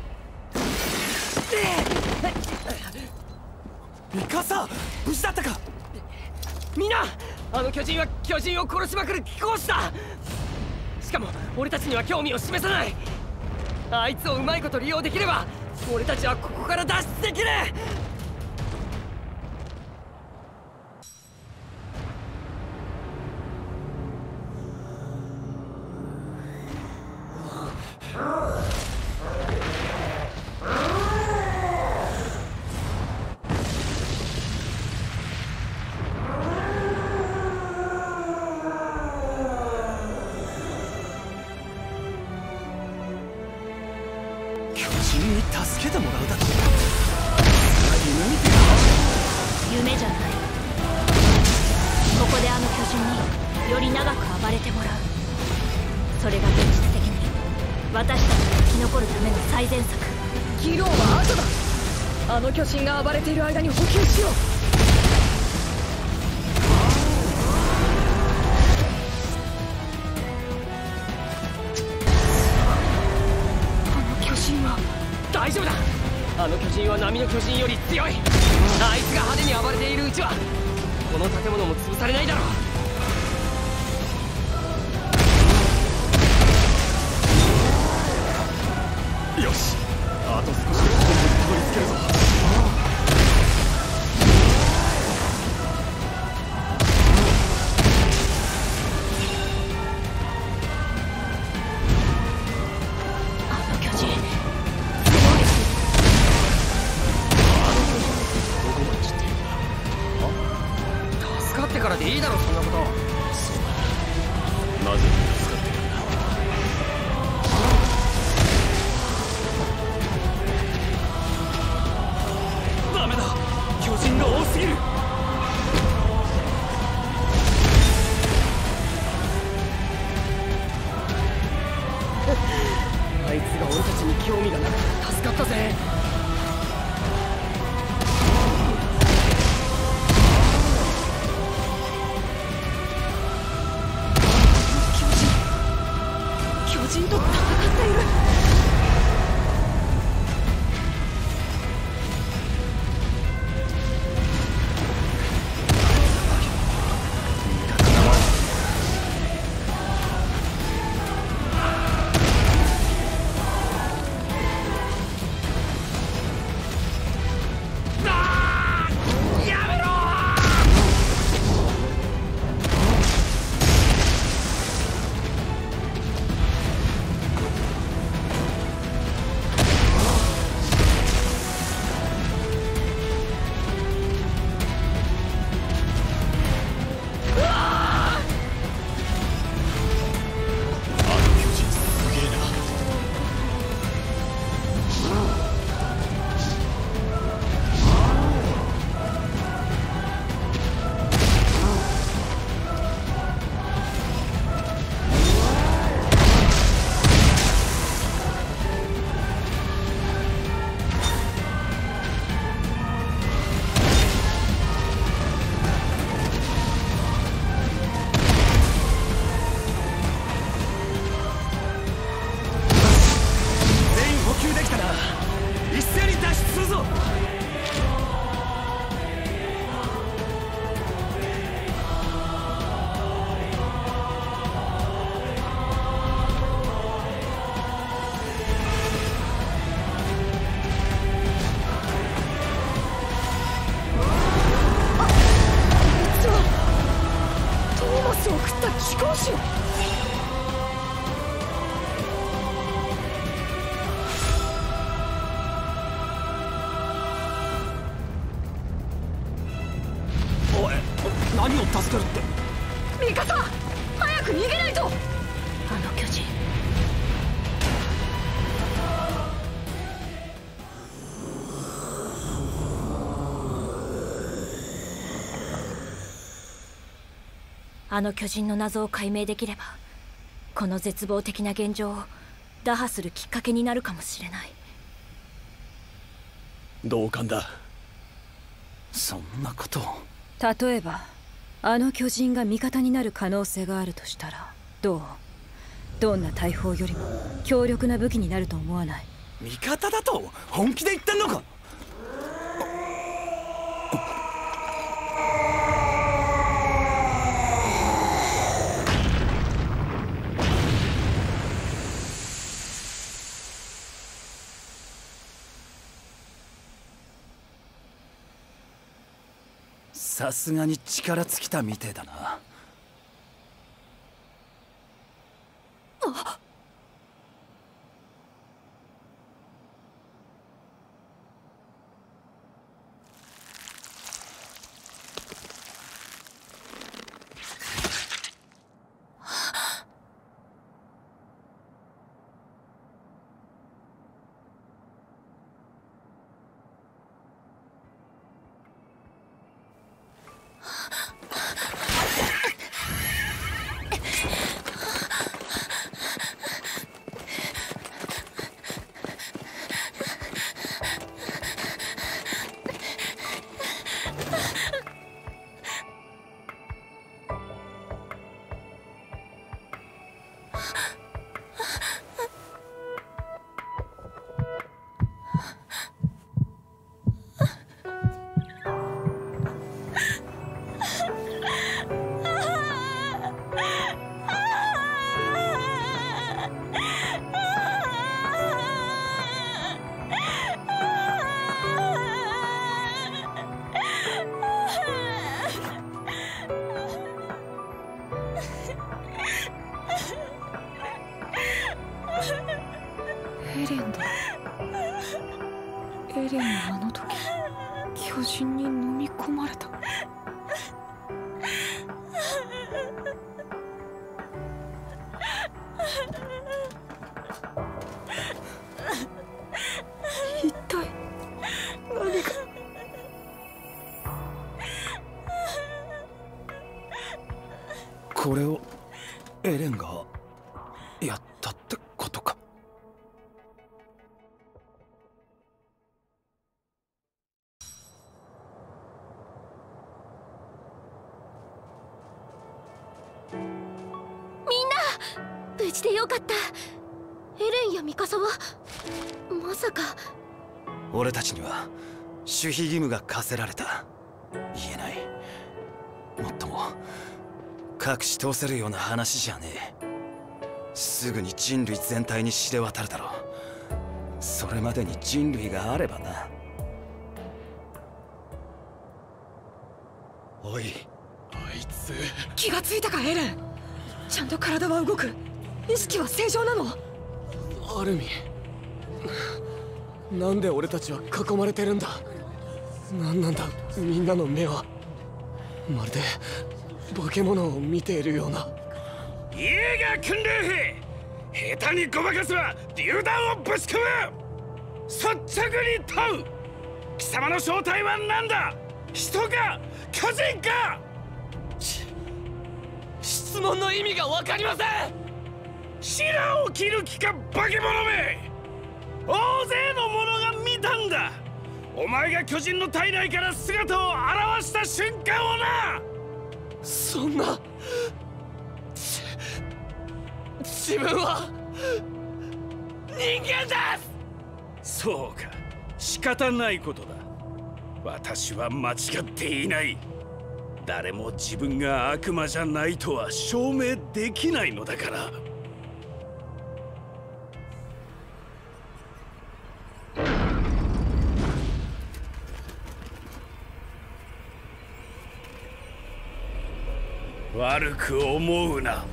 ミカサ、無事だったか。 みんな、あの巨人は巨人を殺しまくる貴公子だ。しかも俺たちには興味を示さない。あいつをうまいこと利用できれば俺たちはここから脱出できる。 に助けてもらうだと。夢みて夢じゃない。ここであの巨人により長く暴れてもらう。それが現実的に私たちが生き残るための最善策。 議論は後だ。あの巨人が暴れている間に補給しよう。 大丈夫だ。あの巨人は波の巨人より強い。あいつが派手に暴れているうちはこの建物も潰されないだろう。よし、あと少しで本部にたどり着けるぞ。 でいいだろそんなこと。 そうだ、なぜ助かってるんだ。ダメだ、巨人が多すぎる。 あいつが俺たちに興味がなくて助かったぜ。 巨人と戦っている。 何を助けるって。 ミカサ、早く逃げないと。あの巨人、 あの巨人の謎を解明できればこの絶望的な現状を打破するきっかけになるかもしれない。 同感だ。 そんなことを。 例えばあの巨人が味方になる可能性があるとしたらどう？どんな大砲よりも強力な武器になると思わない？ 味方だと本気で言ってんのか？さすがに力尽きたみてえだな。 あっ、 エレンだ。エレンはあの時巨人に飲み込まれた。一体何が。 これをエレンがやったってことか。 みんな無事でよかった。エレンやミカサはまさか。 俺たちには守秘義務が課せられた。言えない。もっとも隠し通せるような話じゃねえ。すぐに人類全体に知れ渡るだろう。それまでに人類があればな。おい、 あいつ。 気がついたかエレン。ちゃんと体は動く。意識は正常なの。 アルミン、なんで俺たちは囲まれてるんだ。なんなんだみんなの目は。まるで化け物を見ているような。 イエーガー訓練兵、下手にごまかせば榴弾をぶち込む。率直に問う。貴様の正体は何だ。人か巨人か。 質問の意味が分かりません。 白を切る気か化け物め。大勢の者が見たんだ。お前が巨人の体内から姿を現した瞬間をな。 そんな。自分は人間です。 そうか、仕方ないことだ。私は間違っていない。誰も自分が悪魔じゃないとは証明できないのだから。悪く思うな。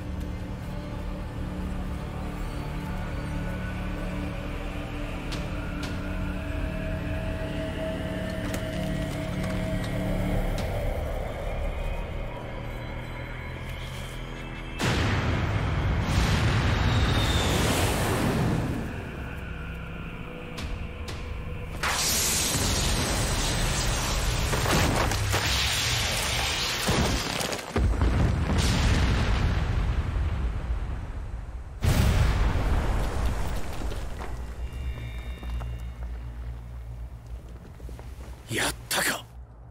やったか。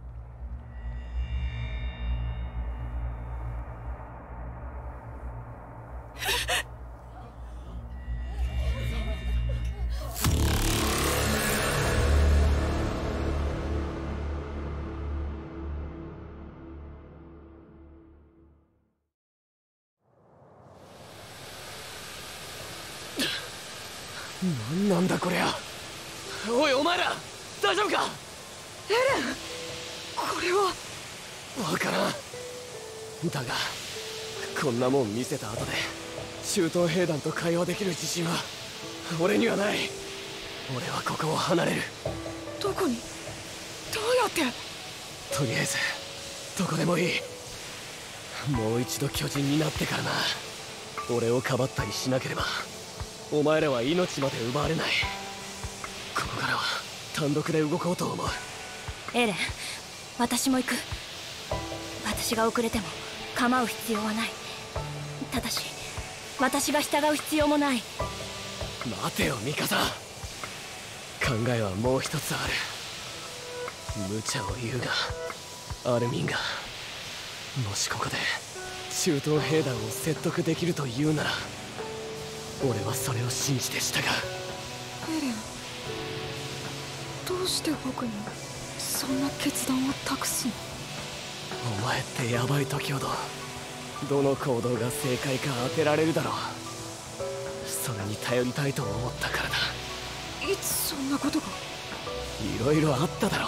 何なんだこりゃ。おいお前ら大丈夫か。 エレン、これは。 わからん。だがこんなもん見せた後で中東兵団と会話できる自信は俺にはない。俺はここを離れる。 どこに。どうやって。 とりあえずどこでもいい。もう一度巨人になってからな。俺をかばったりしなければお前らは命まで奪われない。ここからは単独で動こうと思う。 エレン、私も行く。私が遅れても構う必要はない。ただし私が従う必要もない。 待てよミカサ。考えはもう一つある。無茶を言うがアルミンがもしここで中東兵団を説得できるというなら俺はそれを信じて従う。 エレン、どうして僕にそんな決断を託すの。 お前ってヤバい時ほどどの行動が正解か当てられるだろう。それに頼りたいと思ったからだ。 いつそんなことが。 いろいろあっただろう。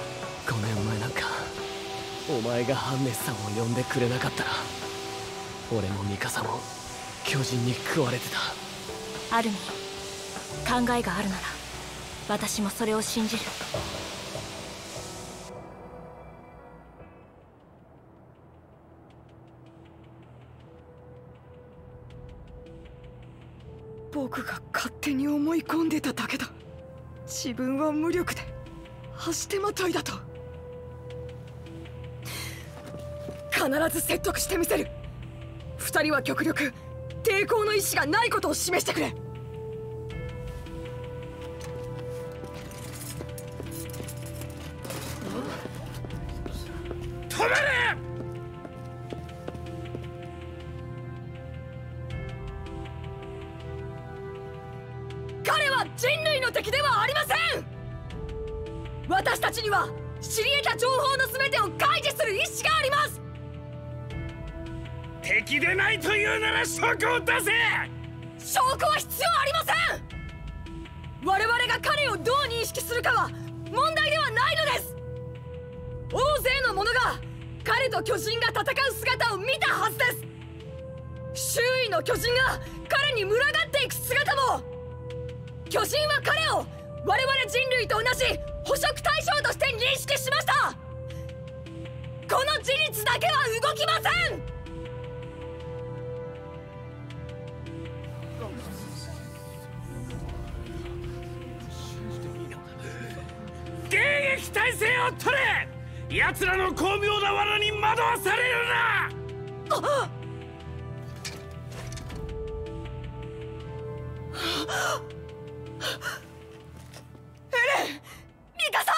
ごねんまえなんかお前がハンネスさんを呼んでくれなかったら俺もミカサも巨人に食われてた。 アルミ考えがあるなら私もそれを信じる。 僕が勝手に思い込んでただけだ。自分は無力で足手まといだと。必ず説得してみせる。二人は極力抵抗の意志がないことを示してくれ。 止まれ！ 彼は人類の敵ではありません。私たちには知り得た情報の全てを開示する意志があります。 敵でないというなら証拠を出せ。 証拠は必要ありません。我々が彼をどう認識するかは問題ではないのです。大勢の者が彼と巨人が戦う姿を見たはずです。周囲の巨人が彼に群がっていく姿も。巨人は彼を我々人類と同じ捕食対象として認識しました。この事実だけは動きません。 迎撃態勢を取れ。奴らの巧妙な罠に惑わされるな。 あっエレン、ミカサ！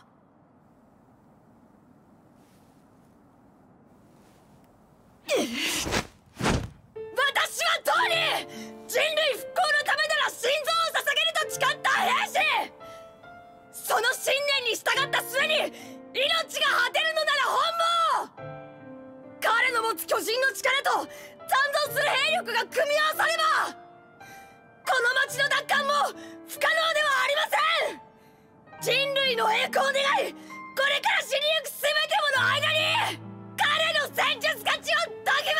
私はトーニー！人類復興のためなら心臓を捧げると誓った兵士！その信念に従った末に命が果てるのなら本望！彼の持つ巨人の力と残存する兵力が組み合わさればこの町の奪還も不可能ではありません。人類の栄光を願い、これから死にゆく全てもの間に彼の戦術価値を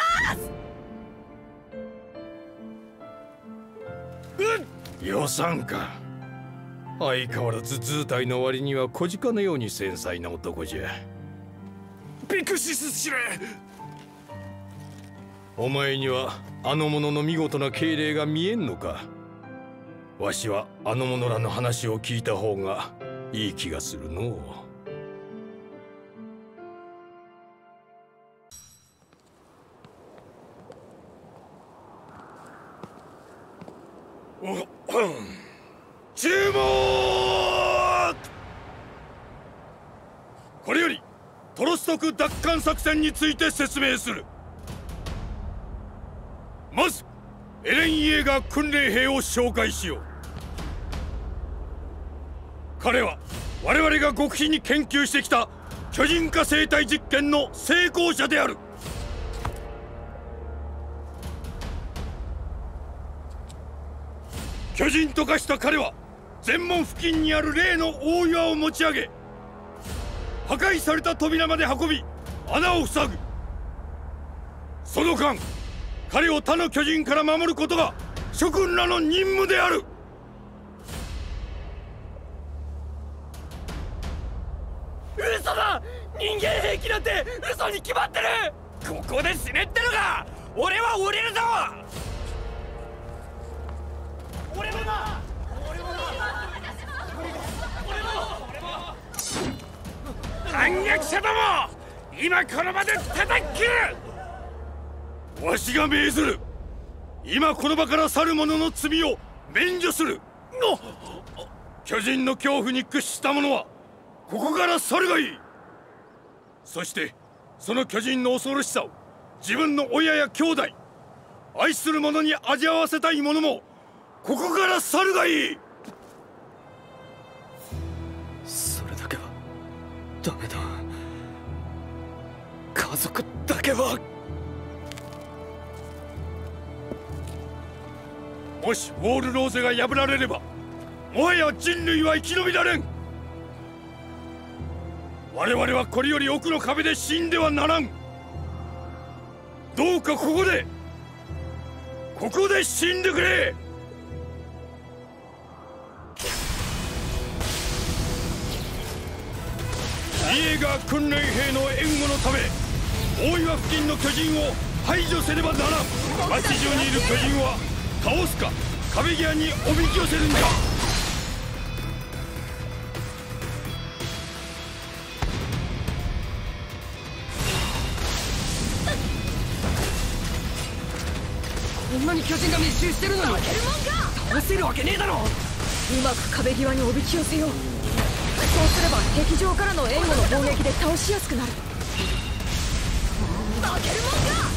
解きます。 予算か。相変わらず図体の割には小鹿のように繊細な男じゃ。ピクシス司令、お前にはあの者の見事な敬礼が見えんのか。わしはあの者らの話を聞いた方がいい気がするのう。注目！これよりトロストク奪還作戦について説明する。まずエレン・イエーガー訓練兵を紹介しよう。彼は我々が極秘に研究してきた巨人化生体実験の成功者である。巨人と化した彼は全門付近にある例の大岩を持ち上げ、破壊された扉まで運び穴を塞ぐ。その間彼を他の巨人から守ることが諸君らの任務である。 嘘だ！人間兵器なんて嘘に決まってる！ここで死ねってのか！俺は降りるぞ！俺もだ！俺もだ！俺も！俺も！ 反逆者ども！今この場で叩き切る！わしが命ずる。今この場から去る者の罪を免除する。巨人の恐怖に屈した者はここから去るがいい。そしてその巨人の恐ろしさを自分の親や兄弟、愛する者に味わわせたい者もここから去るがいい。 それだけはダメだ。家族だけは。 もしウォール・ローゼが破られればもはや人類は生き延びられん。我々はこれより奥の壁で死んではならん。 どうかここでここで死んでくれ。イエーガー訓練兵の援護のため大岩付近の巨人を排除せねばならん。町中にいる巨人は倒すか壁際におびき寄せるんじゃ。 こんなに巨人が密集してるのに倒せるわけねえだろ。 うまく壁際におびき寄せよう。そうすれば壁上からの援護の砲撃で倒しやすくなる。 負けるもんか。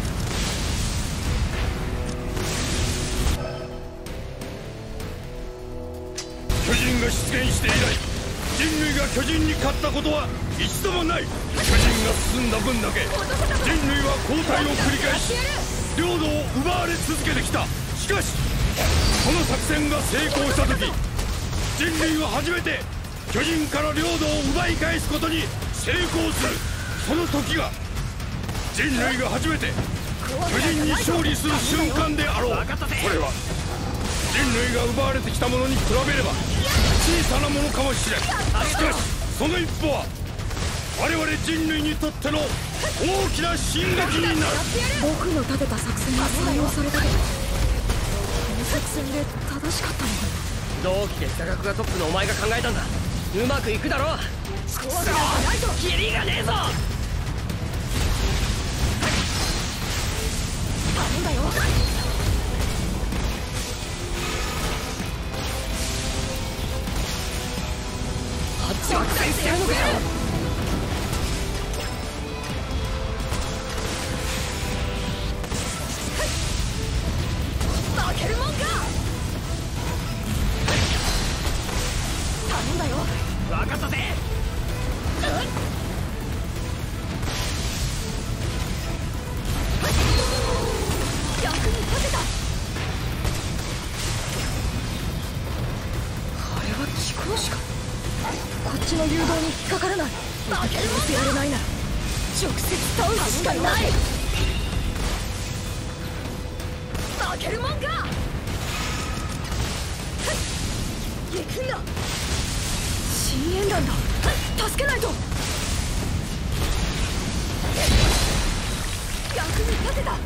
巨人が出現して以来人類が巨人に勝ったことは一度もない。巨人が進んだ分だけ人類は後退を繰り返し領土を奪われ続けてきた。しかしこの作戦が成功した時人類は初めて巨人から領土を奪い返すことに成功する。その時が人類が初めて巨人に勝利する瞬間であろう。それは人類が奪われてきたものに比べれば小さなものかもしれん。しかしその一歩は我々人類にとっての大きな進撃になる。 僕の立てた作戦が採用されたけど、この作戦で正しかったのかな。 同期で座学がトップのお前が考えたんだ。うまくいくだろう。くそキリがねえぞ。 頼んだよ。 あっちは苦戦してるのかよ。 負けるもんか。頼んだよ。 分かったぜ。 役に立てた。 あれは機構士か。こっちの誘導に引っかからない。負けるもんやれないなら直接倒すしかない。 負けるもんか。行くんだ。 深淵弾だ。助けないと。 役に立てた。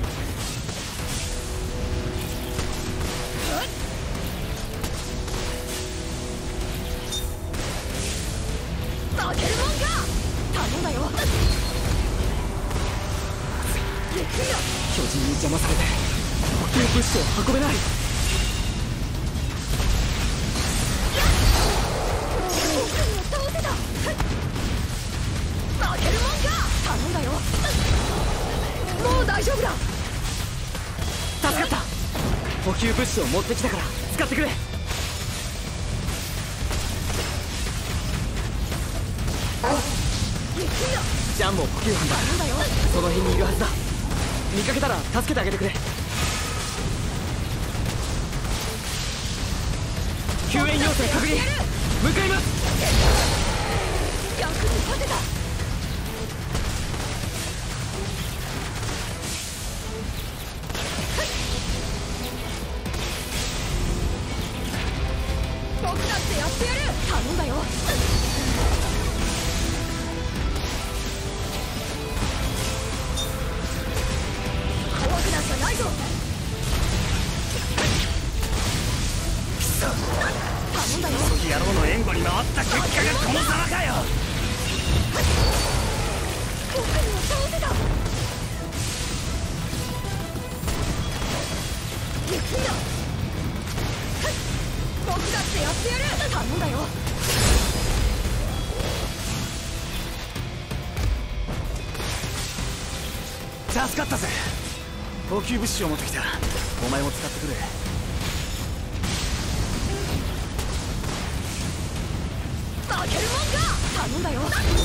負けるもんか。頼んだよ。行くんだ。 巨人に邪魔されて補給物資を運べない。 倒せた。負けるもんか。頼んだよ。もう大丈夫だ。 助かった。補給物資を持ってきたから使ってくれ。ジャンも補給班だ。その辺にいるはずだ。見かけたら助けてあげてくれ。救援要請確認。向かいます。 役に立てた。僕だってやってやる。頼んだよ。怖くなんかないぞ。頼んだよ。 野郎の援護に回った結果がこのざまかよ。 僕には倒せた。行くんだ。僕だってやってやる。頼んだよ。 助かったぜ。補給物資を持ってきた。お前も使ってくれ。 負けるもんか。頼んだよ。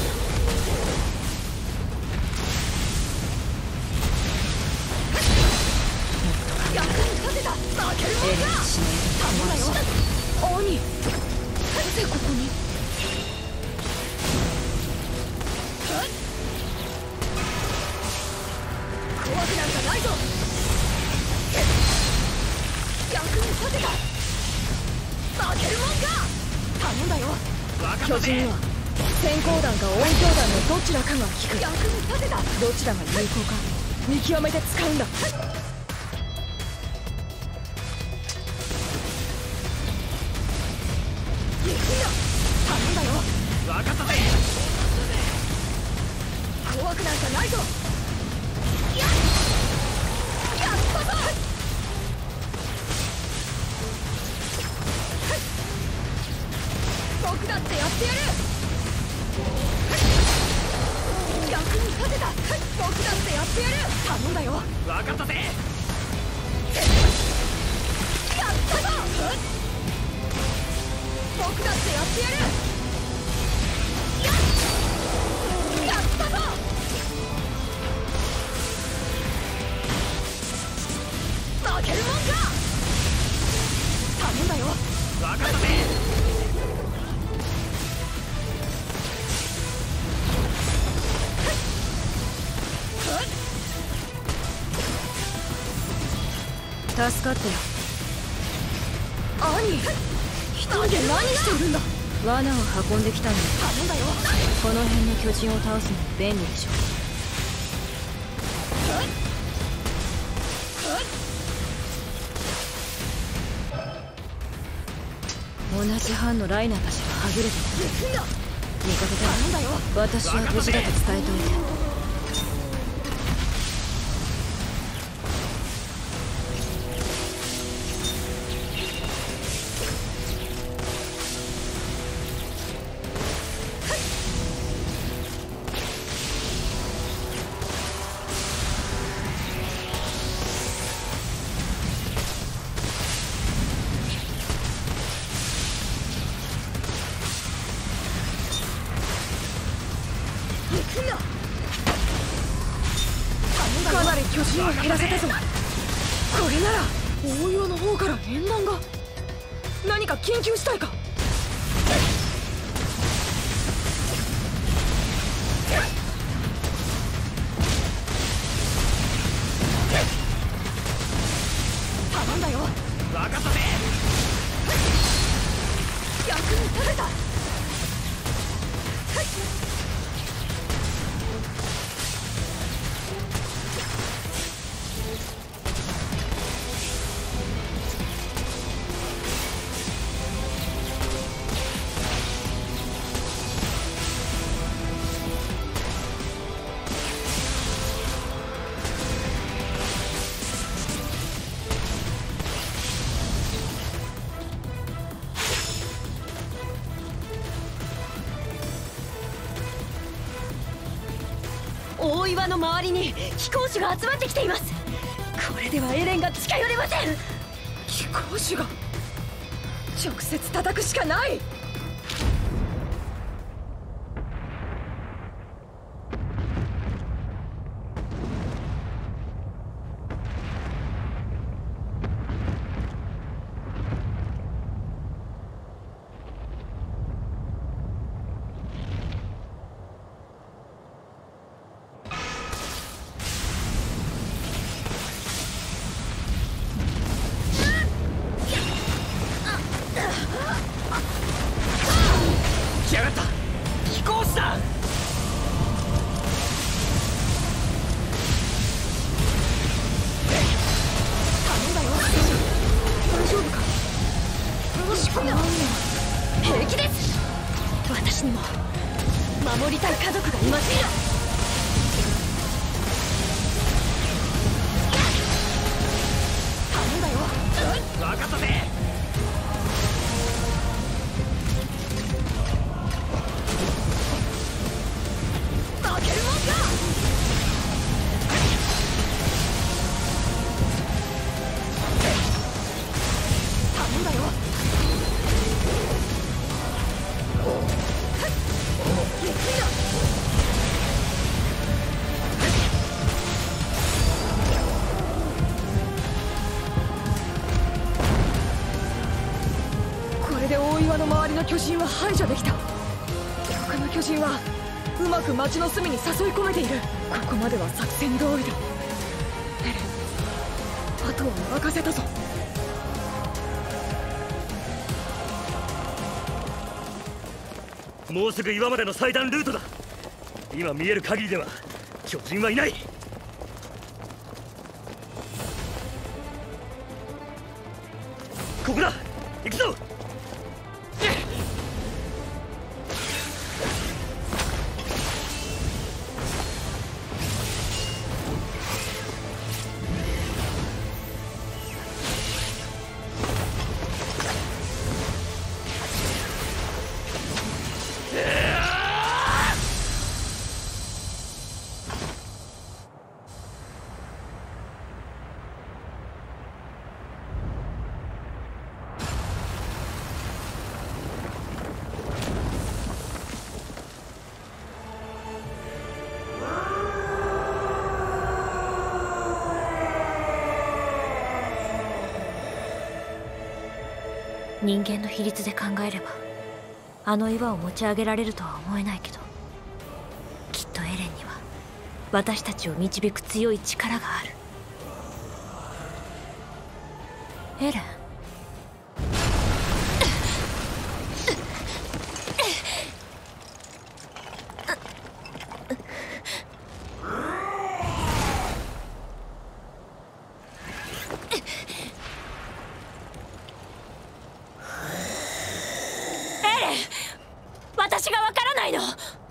役に立てた。負けるもんか。頼んだよ。 兄、なぜここに。 怖くなんかかないぞ。役に立てた。負けるもんか。頼んだよ。 巨人には閃光弾か音響弾のどちらかが効く。 役に立てた。 どちらが有効か見極めて使うんだ。 行くんだ。頼んだよ。 分かったぜ。 怖くなんかないぞ。やっやったぞ。僕だってやってやる。役に立てた。僕だってやってやる。頼んだよ。 分かったぜ。 やったぞ。僕だってやってやる。やっやったぞ。負けるもんか。頼んだよ。 分かったぜ。 助かったよ。 兄、一人で何しているんだ。 罠を運んできたんだ。 頼んだよ。 この辺の巨人を倒すの便利でしょ。同じ班のライナーたちがはぐれてた。味方だ。 頼んだよ。 私は無事だと伝えておいて。 かなり巨人を減らせたぞ。これなら大岩の方から縁談が。何か緊急事態か。頼んだよ。 分かったぜ。 役に立てた。大岩の周りに飛行士が集まってきています。これではエレンが近寄れません。飛行士が直接叩くしかない。 来やがった。飛行士だ。 頼んだよ。大丈夫か。しかないよ。平気です。私にも守りたい家族がいますよ。頼んだよ。 分かったぜ。 負けるもんか。頼んだよ。ゆっくりだ。これで大岩の周りの巨人は排除できた。他の巨人はうまく町の隅に誘い込めている。ここまでは作戦通りだ。エとは任せたぞ。 もうすぐ岩までの祭壇ルートだ。今見える限りでは巨人はいない。ここだ、行くぞ。 人間の比率で考えればあの岩を持ち上げられるとは思えないけど、きっとエレンには私たちを導く強い力がある。エレン、私がわからないの。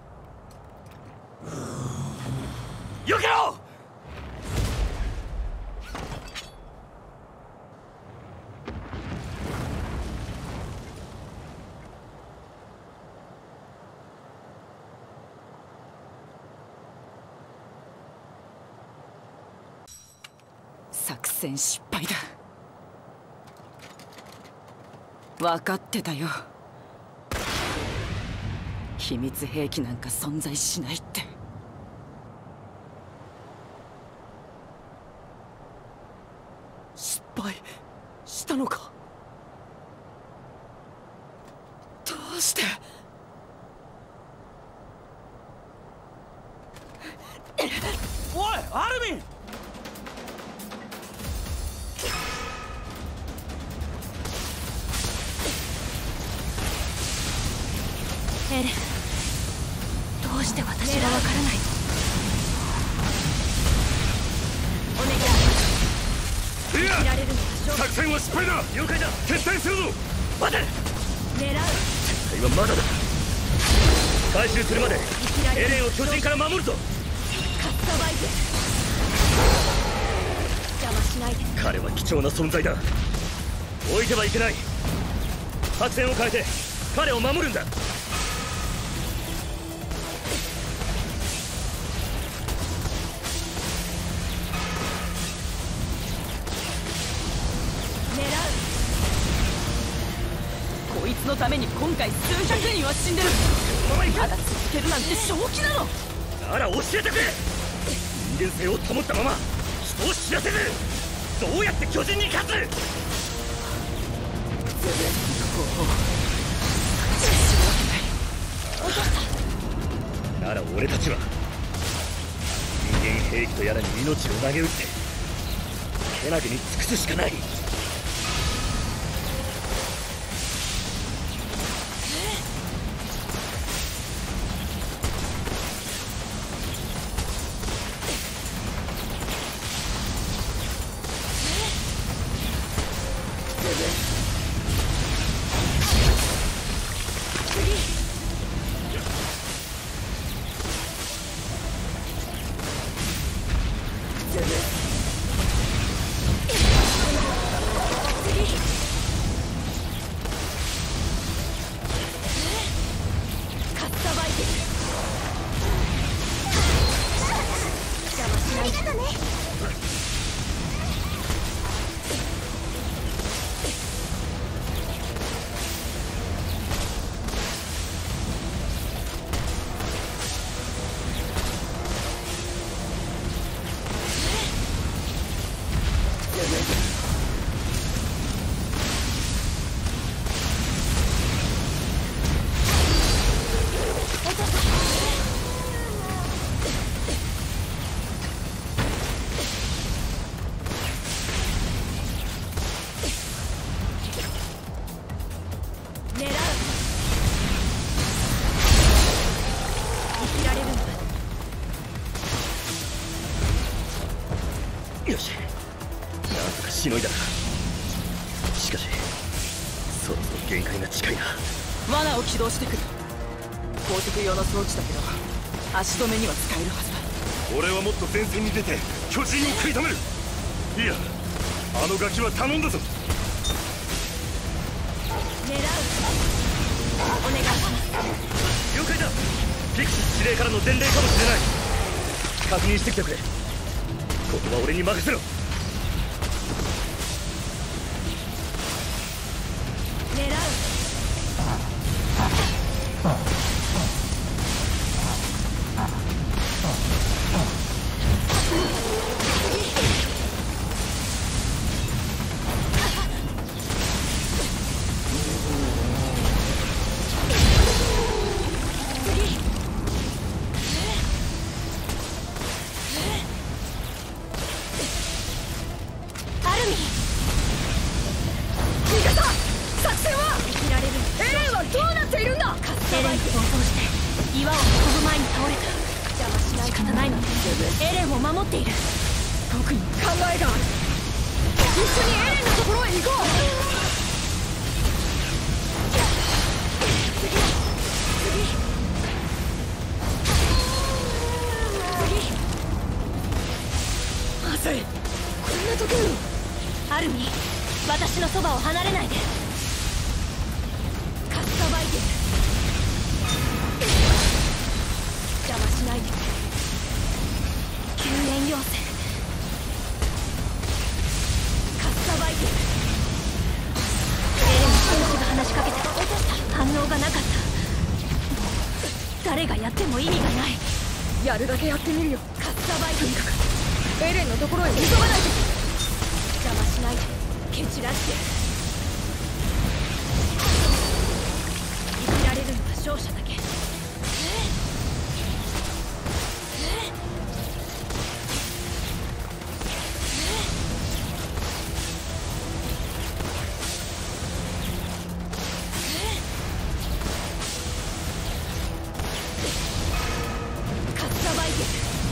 よけろ。 作戦失敗だ。分かってたよ。秘密兵器なんか存在しないって。失敗したのか。どうして。 おいアルミン。 エレン、どうして私がわからないの。 お願い。いや、作戦は失敗だ。 了解だ。 撤退するぞ。 待て。 狙う。 撤退はまだだ。回収するまでエレンを巨人から守るぞ。 かっさばいて邪魔しないで。 彼は貴重な存在だ。置いてはいけない。作戦を変えて彼を守るんだ。 こいつのために今回数百人は死んでる。まだ続けるなんて正気なの。 なら教えてくれ。人間性を保ったまま人を知らせずどうやって巨人に勝つ。なら俺たちは人間兵器とやらに命を投げ打ってけなげに尽くすしかない。 なんとかしのいだな。しかしそろそろ限界が近いな。 罠を起動してくる。高速用の装置だけど足止めには使えるはずだ。 俺はもっと前線に出て巨人を食い止める。いや、あのガキは頼んだぞ。 狙う。お願いします。 了解だ。ピクシス司令からの伝令かもしれない。確認してきてくれ。ここは俺に任せろ。 狙う。アルミ、私のそばを離れないで。かっさばいてる。邪魔しないで。救援要請。かっさばいてる。エレン選手が話しかけた。反応がなかった。誰がやっても意味がない。 やるだけやってみるよ。 かっさばいてる。 エレンのところへ急がないと。 邪魔しないで。蹴散らして。生きられるのは勝者だけ。かっさばいてる。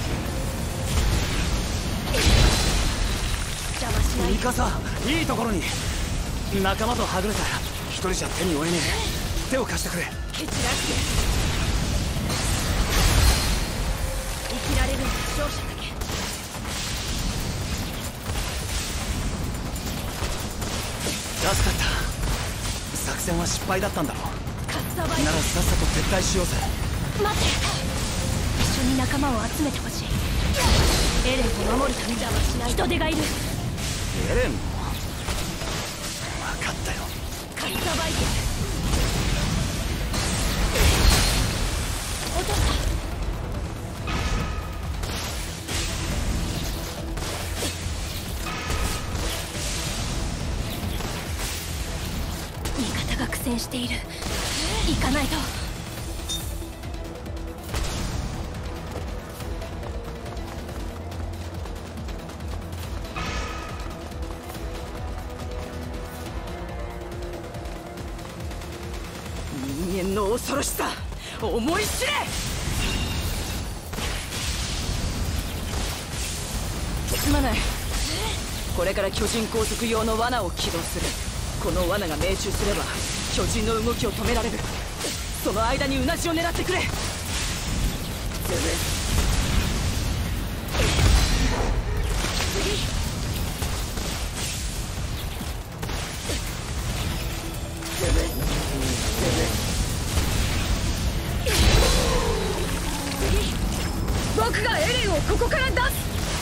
邪魔しないで。 ミカサ、いいところに。仲間とはぐれたら一人じゃ手に負えねえ。手を貸してくれ。 蹴散らして生きられるのは勝者だけ。 助かった。作戦は失敗だったんだろう。 かっさばいならさっさと撤退しようぜ。 待って、一緒に仲間を集めてほしい。エレンを守るため邪魔しない。人手がいる。 エレンも分かったよ。 かっさばいてる。落とした。味方が苦戦している。行かないと。 人間の恐ろしさ思い知れ。すまない。これから巨人拘束用の罠を起動する。この罠が命中すれば巨人の動きを止められる。その間にうなじを狙ってくれ。ズブ僕がエレンをここから出す。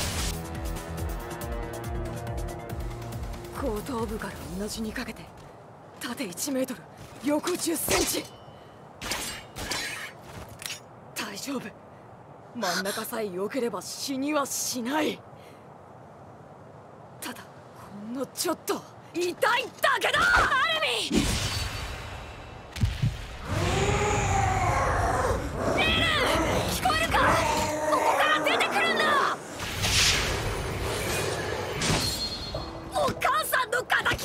後頭部からうなじにかけて縦いちメートル横じゅっセンチ。大丈夫。真ん中さえ避ければ死にはしない。ただほんのちょっと痛いだけだ。アルミエレン、聞こえるか。ここから出てくるんだ。お母さんの敵はどうした。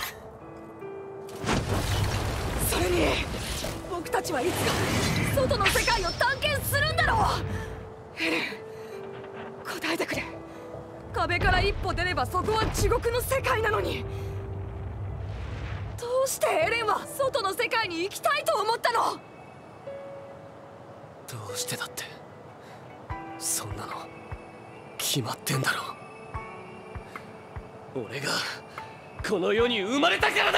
それに僕たちはいつか外の世界を探検するんだろう。エレン、答えてくれ。壁から今一歩出ればそこは地獄の世界なのに、どうしてエレンは外の世界に行きたいと思ったの？ どうしてだって、そんなの決まってんだろ。俺がこの世に生まれたからだ。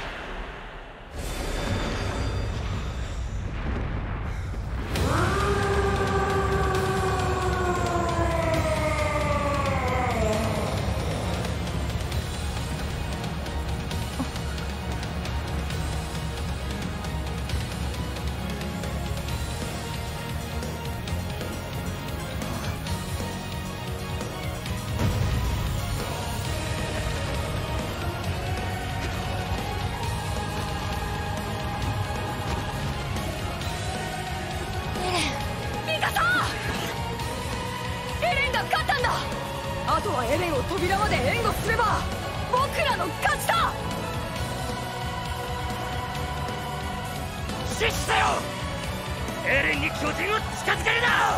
あとはエレンを扉まで援護すれば僕らの勝ちだ。 死したよ。エレンに巨人を近づけるな。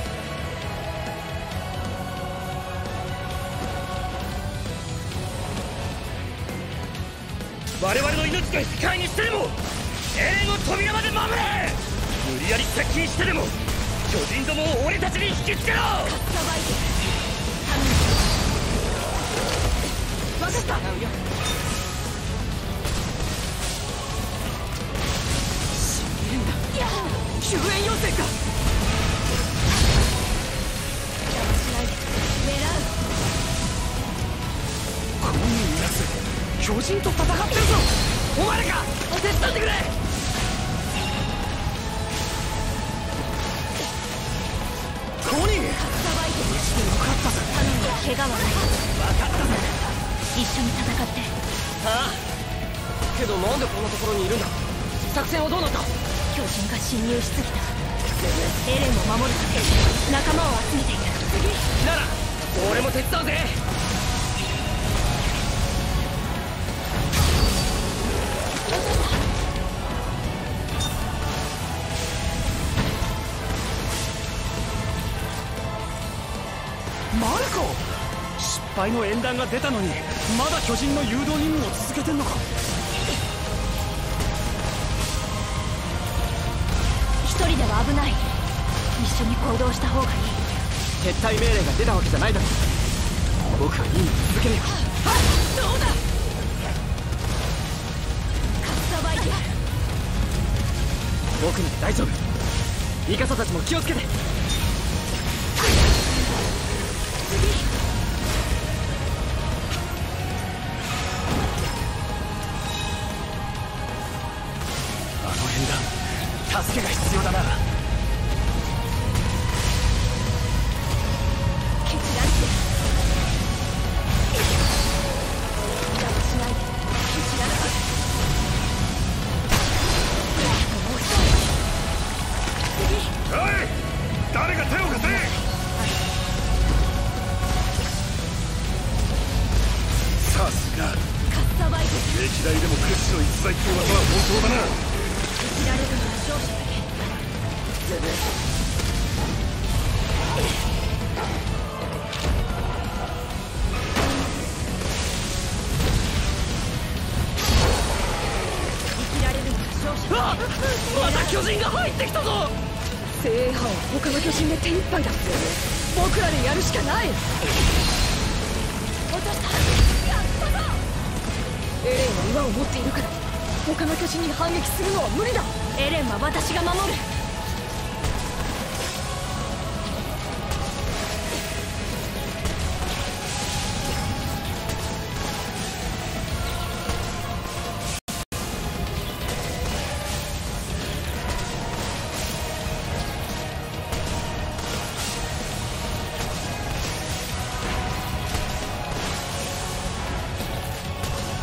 我々の命が引き換えにしてでもエレンを扉まで守れ。無理やり接近してでも巨人どもを俺たちに引きつけろ。 分かった。信玄だ。いや、救援要請か。邪魔しないで狙う。 このいらず巨人と戦ってるぞ。お前らか手伝ってくれ。コニー、無事でよかったぜ。 頼むよ、怪我はない。 分かったぜ。 一緒に戦って。 ああ、けどなんでこんなところにいるんだ。作戦はどうなった？ 巨人が侵入しすぎた。エレンを守るため仲間を集めている。 なら俺も手伝うぜ。 マルコ、失敗の縁談が出たのにまだ巨人の誘導任務を続けてんのか。 一人では危ない。一緒に行動した方がいい。 撤退命令が出たわけじゃないだろ。僕は任務続けるよ。 あ、そうだ。 カッサバイティ。 僕なら大丈夫。味方たちも気をつけて。 あの縁談、助けが必要だな。 蹴散らして邪魔しないで。蹴散らしてもう一人。 おい、誰か手を貸せ。さすがカッサバイティ。 歴代でも屈指の逸材っていう技は本当だな。 蹴散られるのは勝者だけ。生きられるのは勝者だけ。 あ、また巨人が入ってきたぞ。精鋭派は他の巨人で手一杯だ。僕らでやるしかない。 落とした。 やったぞ。エレンは岩を持っているから他の巨人に反撃するのは無理だ。 エレンは私が守る。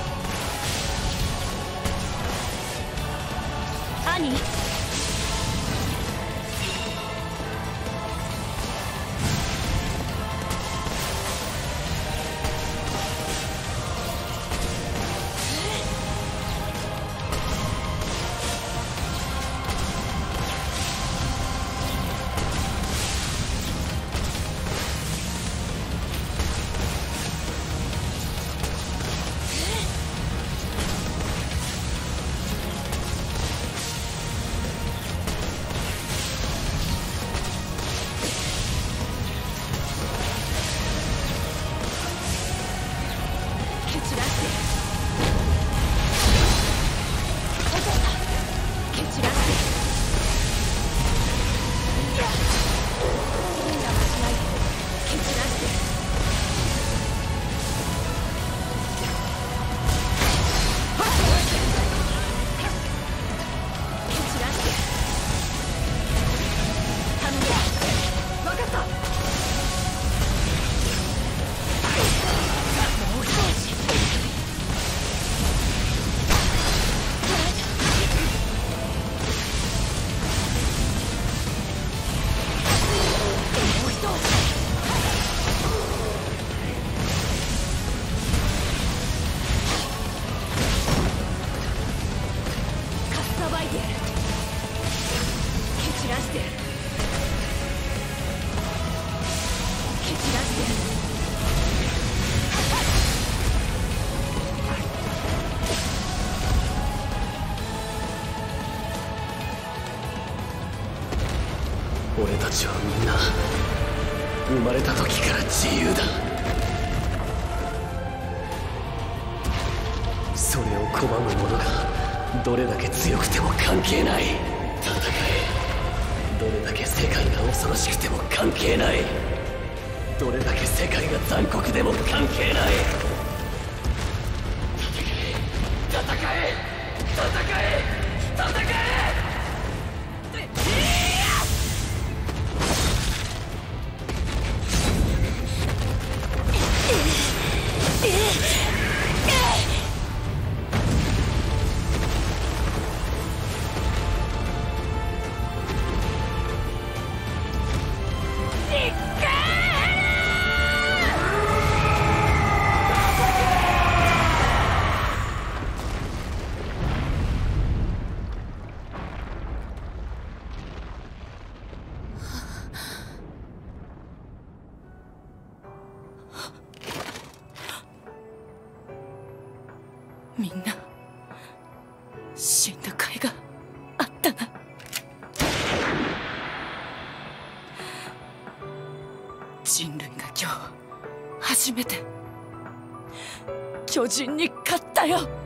兄、 ちはみんな生まれた時から自由だ。それを拒む者がどれだけ強くても関係ない。戦え。どれだけ世界が恐ろしくても関係ない。どれだけ世界が残酷でも関係ない。戦え戦え戦え戦え。 みんな死んだ甲斐があったな。人類が今日初めて巨人に勝ったよ。